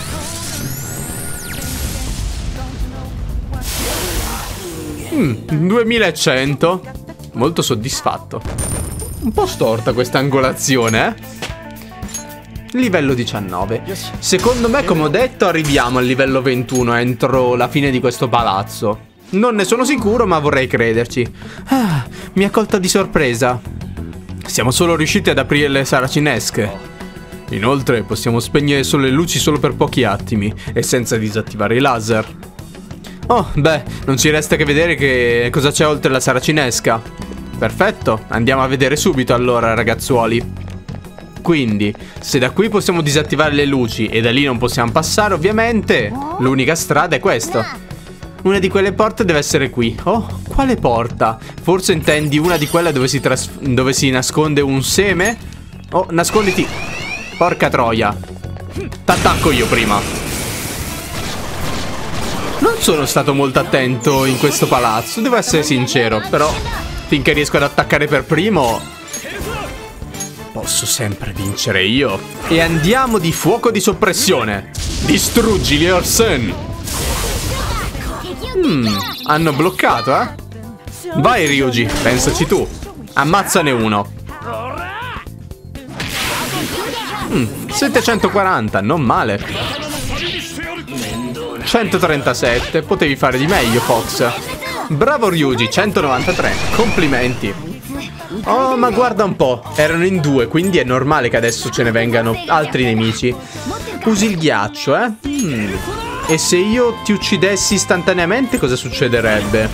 S1: Mm, duemilacento. Molto soddisfatto. Un po' storta questa angolazione, eh? Livello diciannove. Secondo me, come ho detto, arriviamo al livello ventuno entro la fine di questo palazzo. Non ne sono sicuro, ma vorrei crederci. Ah, mi ha colta di sorpresa. Siamo solo riusciti ad aprire le saracinesche. Inoltre possiamo spegnere solo le luci solo per pochi attimi e senza disattivare i laser. Oh, beh, non ci resta che vedere che cosa c'è oltre la saracinesca. Perfetto, andiamo a vedere subito allora, ragazzuoli. Quindi, se da qui possiamo disattivare le luci e da lì non possiamo passare, ovviamente, l'unica strada è questa. Una di quelle porte deve essere qui. Oh, quale porta? Forse intendi una di quelle dove si, dove si nasconde un seme? Oh, nasconditi. Porca troia. T'attacco io prima. Non sono stato molto attento in questo palazzo, devo essere sincero. Però, finché riesco ad attaccare per primo, posso sempre vincere io. E andiamo di fuoco di soppressione. Distruggili, Orsen. Hmm, hanno bloccato, eh? Vai, Ryuji, pensaci tu. Ammazzane uno. Hmm, settecentoquaranta, non male. centotrentasette, potevi fare di meglio, Fox. Bravo Ryuji, centonovantatré, complimenti. Oh, ma guarda un po', erano in due, quindi è normale che adesso ce ne vengano altri nemici. Usi il ghiaccio, eh? Hmm. E se io ti uccidessi istantaneamente, cosa succederebbe?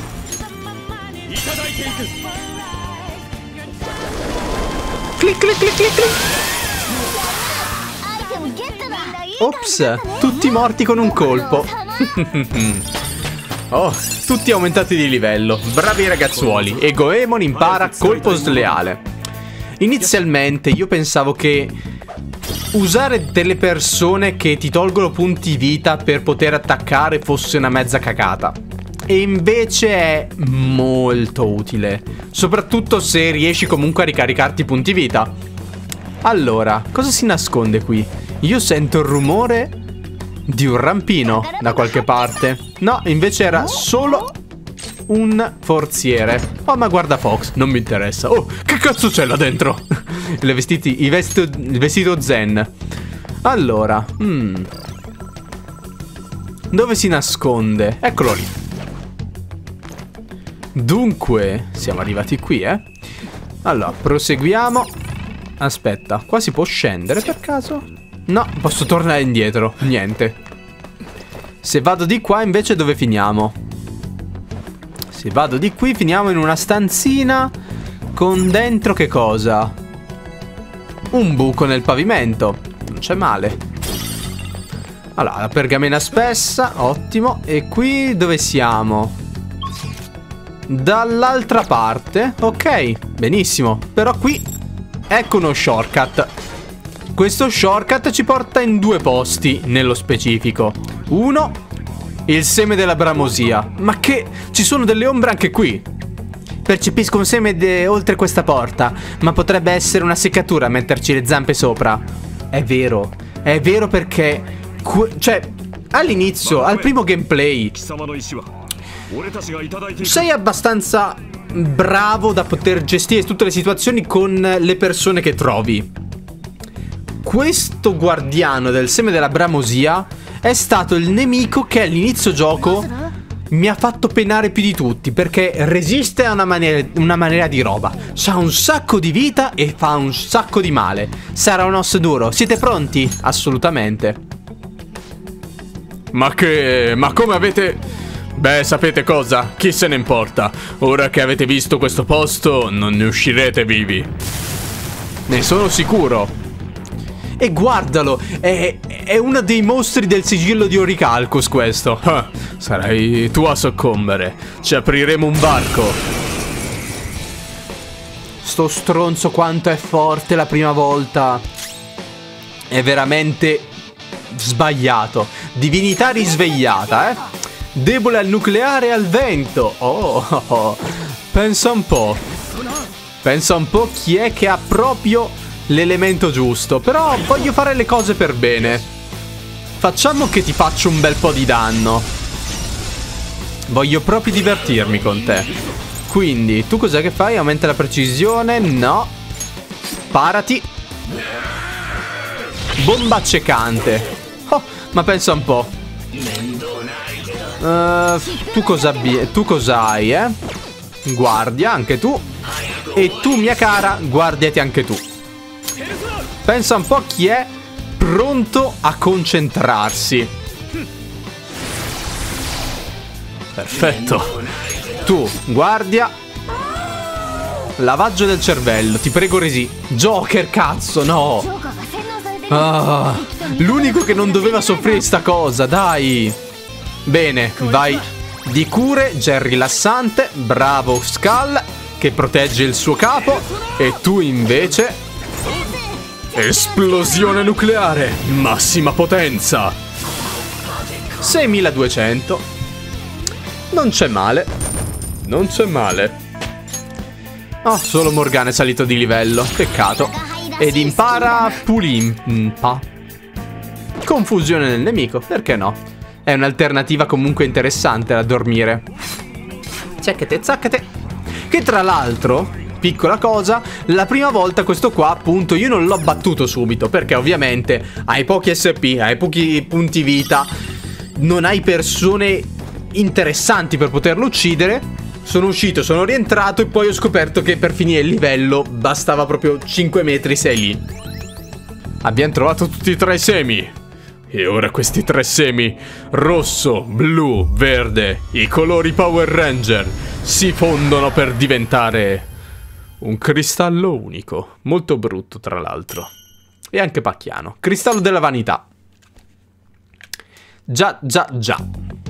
S1: Clic, clic, clic, clic, clic. Ops, tutti morti con un colpo. Oh, tutti aumentati di livello. Bravi ragazzuoli. E Goemon impara colpo sleale. Inizialmente io pensavo che usare delle persone che ti tolgono punti vita per poter attaccare fosse una mezza cagata. E invece è molto utile. Soprattutto se riesci comunque a ricaricarti i punti vita. Allora, cosa si nasconde qui? Io sento il rumore di un rampino da qualche parte. No, invece era solo un forziere. Oh, ma guarda Fox, non mi interessa. Oh, che cazzo c'è là dentro? Le vestiti, i vestito, il vestito zen. Allora, hmm. Dove si nasconde? Eccolo lì. Dunque, siamo arrivati qui, eh? Allora, proseguiamo. Aspetta, qua si può scendere per caso? No, posso tornare indietro. Niente. Se vado di qua invece dove finiamo? Se vado di qui finiamo in una stanzina con dentro che cosa? Un buco nel pavimento. Non c'è male. Allora, la pergamena spessa, ottimo. E qui dove siamo? Dall'altra parte. Ok, benissimo. Però qui ecco uno shortcut. Questo shortcut ci porta in due posti nello specifico. Uno, il seme della bramosia. Ma che? Ci sono delle ombre anche qui. Percepisco un seme oltre questa porta, ma potrebbe essere una seccatura a metterci le zampe sopra. È vero, è vero perché... Cioè, all'inizio, al primo gameplay, sei abbastanza bravo da poter gestire tutte le situazioni con le persone che trovi. Questo guardiano del seme della bramosia è stato il nemico che all'inizio gioco mi ha fatto penare più di tutti, perché resiste a una maniera, una maniera di roba. C'ha un sacco di vita e fa un sacco di male. Sarà un osso duro. Siete pronti? Assolutamente.
S2: Ma che... ma come avete... Beh, sapete cosa? Chi se ne importa? Ora che avete visto questo posto, non ne uscirete vivi.
S1: Ne sono sicuro. E guardalo, è, è uno dei mostri del sigillo di Orichalcus questo.
S2: Ah, sarai tu a soccombere. Ci apriremo un varco.
S1: Sto stronzo quanto è forte la prima volta. È veramente sbagliato. Divinità risvegliata, eh. Debole al nucleare e al vento. Oh, oh, oh. Pensa un po'. Pensa un po' chi è che ha proprio l'elemento giusto. Però voglio fare le cose per bene. Facciamo che ti faccio un bel po' di danno. Voglio proprio divertirmi con te. Quindi, tu cos'è che fai? Aumenta la precisione? No. Parati. Bomba accecante. Oh, ma pensa un po'. Uh, tu cosa tu cosa hai, eh? Guardia, anche tu. E tu, mia cara, guardiati anche tu. Pensa un po' chi è pronto a concentrarsi.
S2: Perfetto.
S1: Tu, guardia. Lavaggio del cervello, ti prego resi. Joker, cazzo, no. Ah, l'unico che non doveva soffrire sta cosa, dai. Bene, vai di cure, gel rilassante. Bravo Skull, che protegge il suo capo. E tu invece...
S2: Esplosione nucleare, massima potenza.
S1: seimiladuecento. Non c'è male.
S2: Non c'è male.
S1: Oh, solo Morgana è salito di livello, peccato. Ed impara Pulimpa. Confusione nel nemico, perché no? È un'alternativa comunque interessante da dormire. Zacchete, zacchete. Che tra l'altro... Piccola cosa, la prima volta questo qua appunto io non l'ho battuto subito, perché ovviamente hai pochi S P, hai pochi punti vita, non hai persone interessanti per poterlo uccidere. Sono uscito, sono rientrato e poi ho scoperto che per finire il livello bastava proprio cinque metri, sei lì.
S2: Abbiamo trovato tutti e tre i semi. E ora questi tre semi, rosso, blu, verde, i colori Power Ranger, si fondono per diventare... un cristallo unico, molto brutto tra l'altro. E anche pacchiano. Cristallo della vanità. Già, già, già.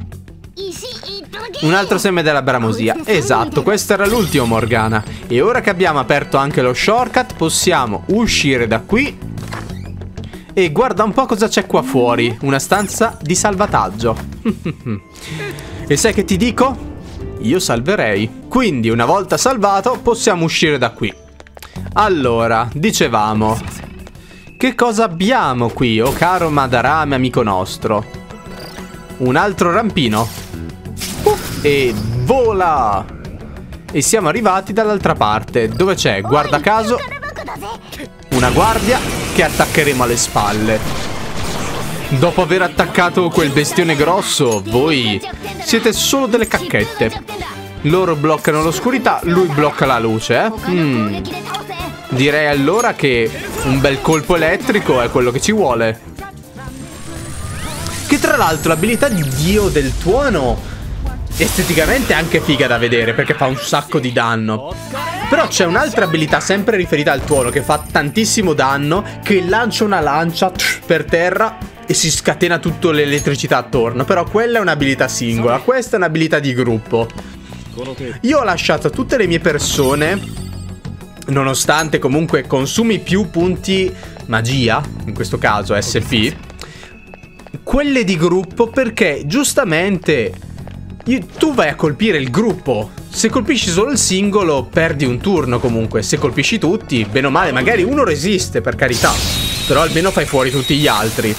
S1: Un altro seme della bramosia. Esatto, questo era l'ultimo Morgana. E ora che abbiamo aperto anche lo shortcut, possiamo uscire da qui. E guarda un po' cosa c'è qua fuori. Una stanza di salvataggio. E sai che ti dico? Io salverei. Quindi una volta salvato possiamo uscire da qui. Allora, dicevamo, che cosa abbiamo qui, oh caro Madarame amico nostro? Un altro rampino. uh, E vola. E siamo arrivati dall'altra parte, dove c'è, guarda caso, una guardia che attaccheremo alle spalle. Dopo aver attaccato quel bestione grosso, voi siete solo delle cacchette. Loro bloccano l'oscurità, lui blocca la luce, eh? Mm. Direi allora che un bel colpo elettrico è quello che ci vuole. Che tra l'altro l'abilità di Dio del tuono esteticamente è anche figa da vedere, perché fa un sacco di danno. Però c'è un'altra abilità sempre riferita al tuono che fa tantissimo danno, che lancia una lancia per terra e si scatena tutta l'elettricità attorno. Però quella è un'abilità singola, questa è un'abilità di gruppo. Io ho lasciato tutte le mie persone, nonostante comunque consumi più punti magia, in questo caso S P, quelle di gruppo, perché giustamente io, tu vai a colpire il gruppo. Se colpisci solo il singolo perdi un turno comunque. Se colpisci tutti, bene o male, magari uno resiste, per carità, però almeno fai fuori tutti gli altri.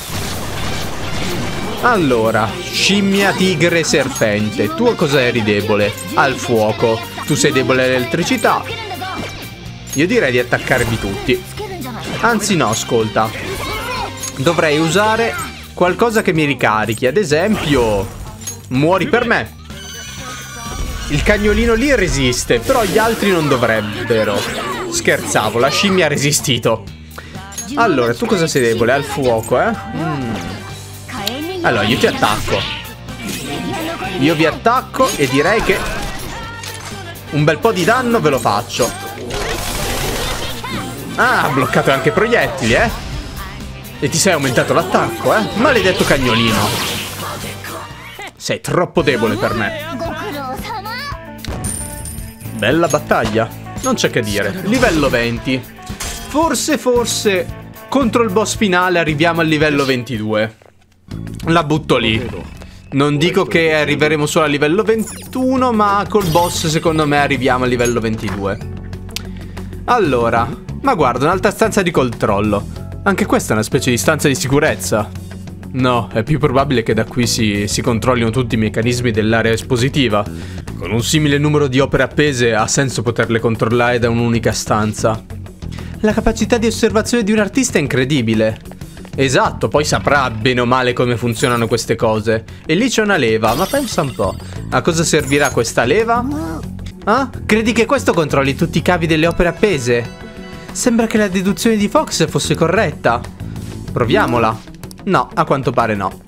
S1: Allora, scimmia, tigre, serpente. Tu a cosa eri debole? Al fuoco. Tu sei debole all'elettricità. Io direi di attaccarvi tutti. Anzi no, ascolta, dovrei usare qualcosa che mi ricarichi. Ad esempio, muori per me. Il cagnolino lì resiste, però gli altri non dovrebbero. Scherzavo, la scimmia ha resistito. Allora, tu cosa sei debole? Al fuoco, eh? Mm. Allora, io ti attacco. Io vi attacco e direi che un bel po' di danno ve lo faccio. Ah, ha bloccato anche proiettili, eh? E ti sei aumentato l'attacco, eh? Maledetto cagnolino. Sei troppo debole per me. Bella battaglia, non c'è che dire. Livello venti. Forse, forse contro il boss finale arriviamo al livello ventidue. La butto lì. Non dico che arriveremo solo al livello ventuno, ma col boss secondo me arriviamo al livello ventidue. Allora, ma guarda, un'altra stanza di controllo. Anche questa è una specie di stanza di sicurezza. No, è più probabile che da qui si, si controllino tutti i meccanismi dell'area espositiva. Con un simile numero di opere appese ha senso poterle controllare da un'unica stanza. La capacità di osservazione di un artista è incredibile. Esatto, poi saprà bene o male come funzionano queste cose. E lì c'è una leva, ma pensa un po'. A cosa servirà questa leva? Ah? Credi che questo controlli tutti i cavi delle opere appese? Sembra che la deduzione di Fox fosse corretta. Proviamola. No, a quanto pare no.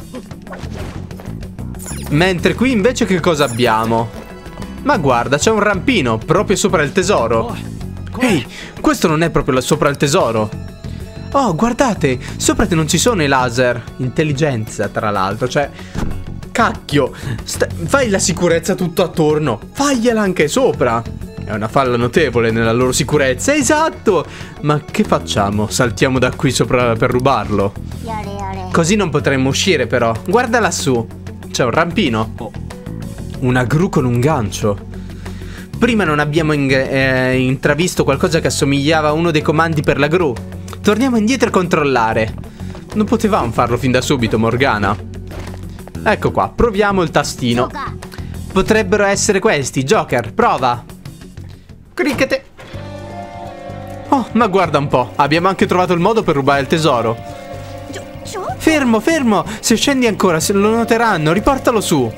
S1: Mentre qui invece che cosa abbiamo? Ma guarda, c'è un rampino proprio sopra il tesoro. Ehi, questo non è proprio sopra il tesoro. Oh, guardate, sopra non ci sono i laser. Intelligenza, tra l'altro, cioè... Cacchio, fai la sicurezza tutto attorno, fagliela anche sopra. È una falla notevole nella loro sicurezza, esatto. Ma che facciamo? Saltiamo da qui sopra per rubarlo? Così non potremmo uscire però. Guarda lassù, c'è un rampino. Una gru con un gancio. Prima non abbiamo in eh, intravisto qualcosa che assomigliava a uno dei comandi per la gru. Torniamo indietro a controllare. Non potevamo farlo fin da subito, Morgana. Ecco qua, proviamo il tastino. Potrebbero essere questi. Joker, prova. Crickete. Oh, ma guarda un po', abbiamo anche trovato il modo per rubare il tesoro. Fermo, fermo. Se scendi ancora se lo noteranno. Riportalo su.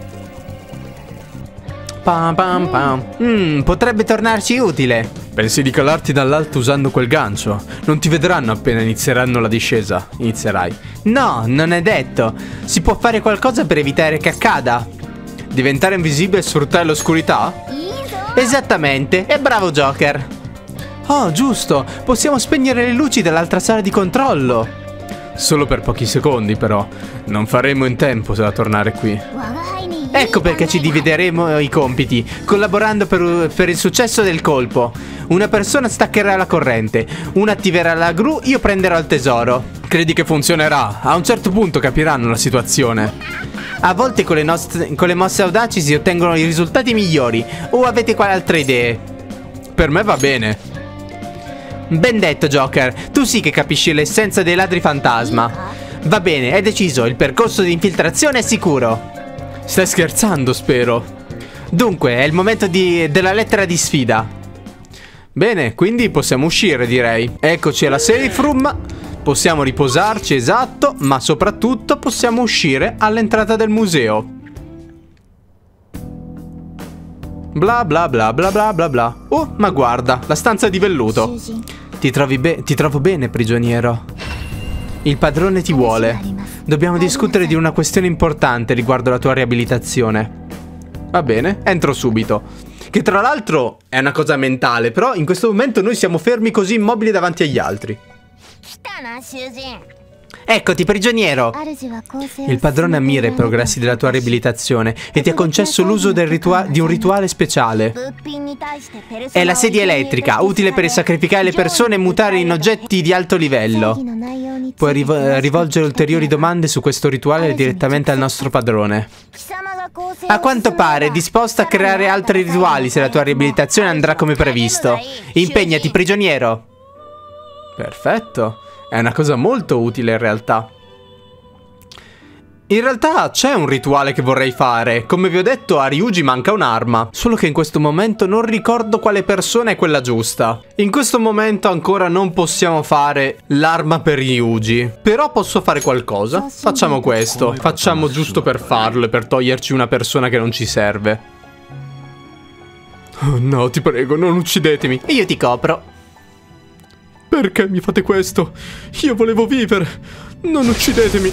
S1: Pam pam pam. Mm, potrebbe tornarci utile. Pensi di calarti dall'alto usando quel gancio? Non ti vedranno appena inizieranno la discesa. Inizierai. No, non è detto. Si può fare qualcosa per evitare che accada. Diventare invisibile e sfruttare l'oscurità? Esattamente, e bravo Joker. Oh, giusto, possiamo spegnere le luci dell'altra sala di controllo. Solo per pochi secondi però. Non faremo in tempo a tornare qui. Ecco perché ci divideremo i compiti, collaborando per, per il successo del colpo. Una persona staccherà la corrente, una attiverà la gru, io prenderò il tesoro. Credi che funzionerà? A un certo punto capiranno la situazione. A volte con le, nostre, con le mosse audaci si ottengono i risultati migliori. O avete quale altre idee? Per me va bene. Ben detto, Joker. Tu sì che capisci l'essenza dei ladri fantasma. Va bene, è deciso. Il percorso di infiltrazione è sicuro. Stai scherzando, spero. Dunque, è il momento di, della lettera di sfida. Bene, quindi possiamo uscire, direi. Eccoci alla safe room. Possiamo riposarci, esatto, ma soprattutto possiamo uscire all'entrata del museo. Bla bla bla bla bla bla bla. Oh, ma guarda, la stanza di velluto. Ti trovi be- ti trovo bene, prigioniero. Il padrone ti vuole. Dobbiamo discutere di una questione importante riguardo la tua riabilitazione. Va bene, entro subito. Che tra l'altro è una cosa mentale, però in questo momento noi siamo fermi così immobili davanti agli altri. Eccoti, prigioniero! Il padrone ammira i progressi della tua riabilitazione e ti ha concesso l'uso del ritua- di un rituale speciale. È la sedia elettrica, utile per sacrificare le persone e mutare in oggetti di alto livello. Puoi rivo- rivolgere ulteriori domande su questo rituale direttamente al nostro padrone. A quanto pare è disposto a creare altri rituali se la tua riabilitazione andrà come previsto. Impegnati, prigioniero! Perfetto. È una cosa molto utile in realtà. In realtà c'è un rituale che vorrei fare. Come vi ho detto, a Ryuji manca un'arma. Solo che in questo momento non ricordo quale persona è quella giusta. In questo momento ancora non possiamo fare l'arma per Ryuji. Però posso fare qualcosa. Facciamo questo. Facciamo giusto per farlo e per toglierci una persona che non ci serve. Oh no, ti prego, non uccidetemi. Io ti copro. Perché mi fate questo? Io volevo vivere. Non uccidetemi.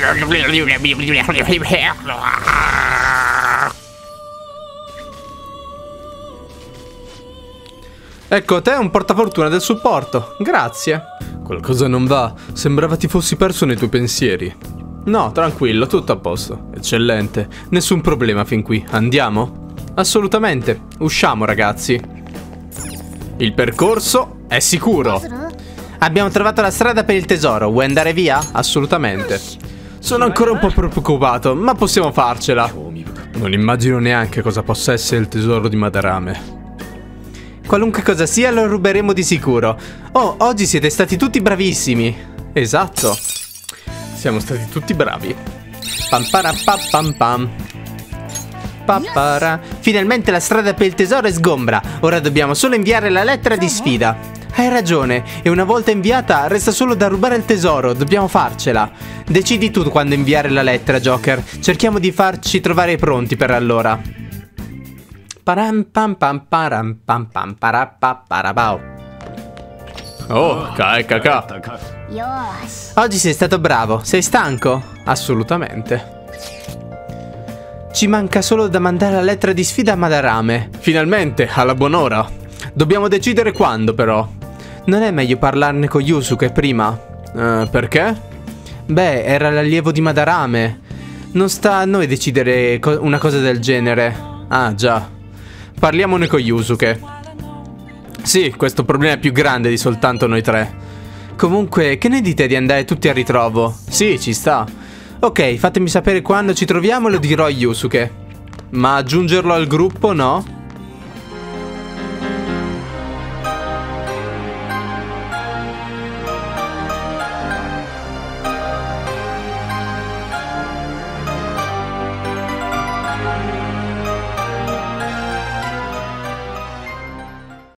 S1: Ecco, a te un portafortuna del supporto. Grazie. Qualcosa non va. Sembrava ti fossi perso nei tuoi pensieri. No, tranquillo, tutto a posto. Eccellente. Nessun problema fin qui. Andiamo? Assolutamente. Usciamo, ragazzi. Il percorso è sicuro. Abbiamo trovato la strada per il tesoro. Vuoi andare via? Assolutamente. Sono ancora un po' preoccupato, ma possiamo farcela. Non immagino neanche cosa possa essere il tesoro di Madarame. Qualunque cosa sia, lo ruberemo di sicuro. Oh, oggi siete stati tutti bravissimi. Esatto. Siamo stati tutti bravi. Pam para pam pam pam. Papara. Finalmente la strada per il tesoro è sgombra. Ora dobbiamo solo inviare la lettera di sfida. Hai ragione, e una volta inviata resta solo da rubare il tesoro, dobbiamo farcela. Decidi tu quando inviare la lettera, Joker. Cerchiamo di farci trovare pronti per allora. Param pam pam param pam pam parapapparabao.
S2: Oh, kai kaka.
S1: Oggi sei stato bravo, sei stanco? Assolutamente. Ci manca solo da mandare la lettera di sfida a Madarame.
S2: Finalmente, alla buon'ora. Dobbiamo decidere quando, però.
S1: Non è meglio parlarne con Yusuke prima?
S2: Uh, perché?
S1: Beh, era l'allievo di Madarame. Non sta a noi decidere co- una cosa del genere.
S2: Ah, già. Parliamone con Yusuke. Sì, questo problema è più grande di soltanto noi tre.
S1: Comunque, che ne dite di andare tutti a ritrovo?
S2: Sì, ci sta.
S1: Ok, fatemi sapere quando ci troviamo e lo dirò a Yusuke.
S2: Ma aggiungerlo al gruppo, no?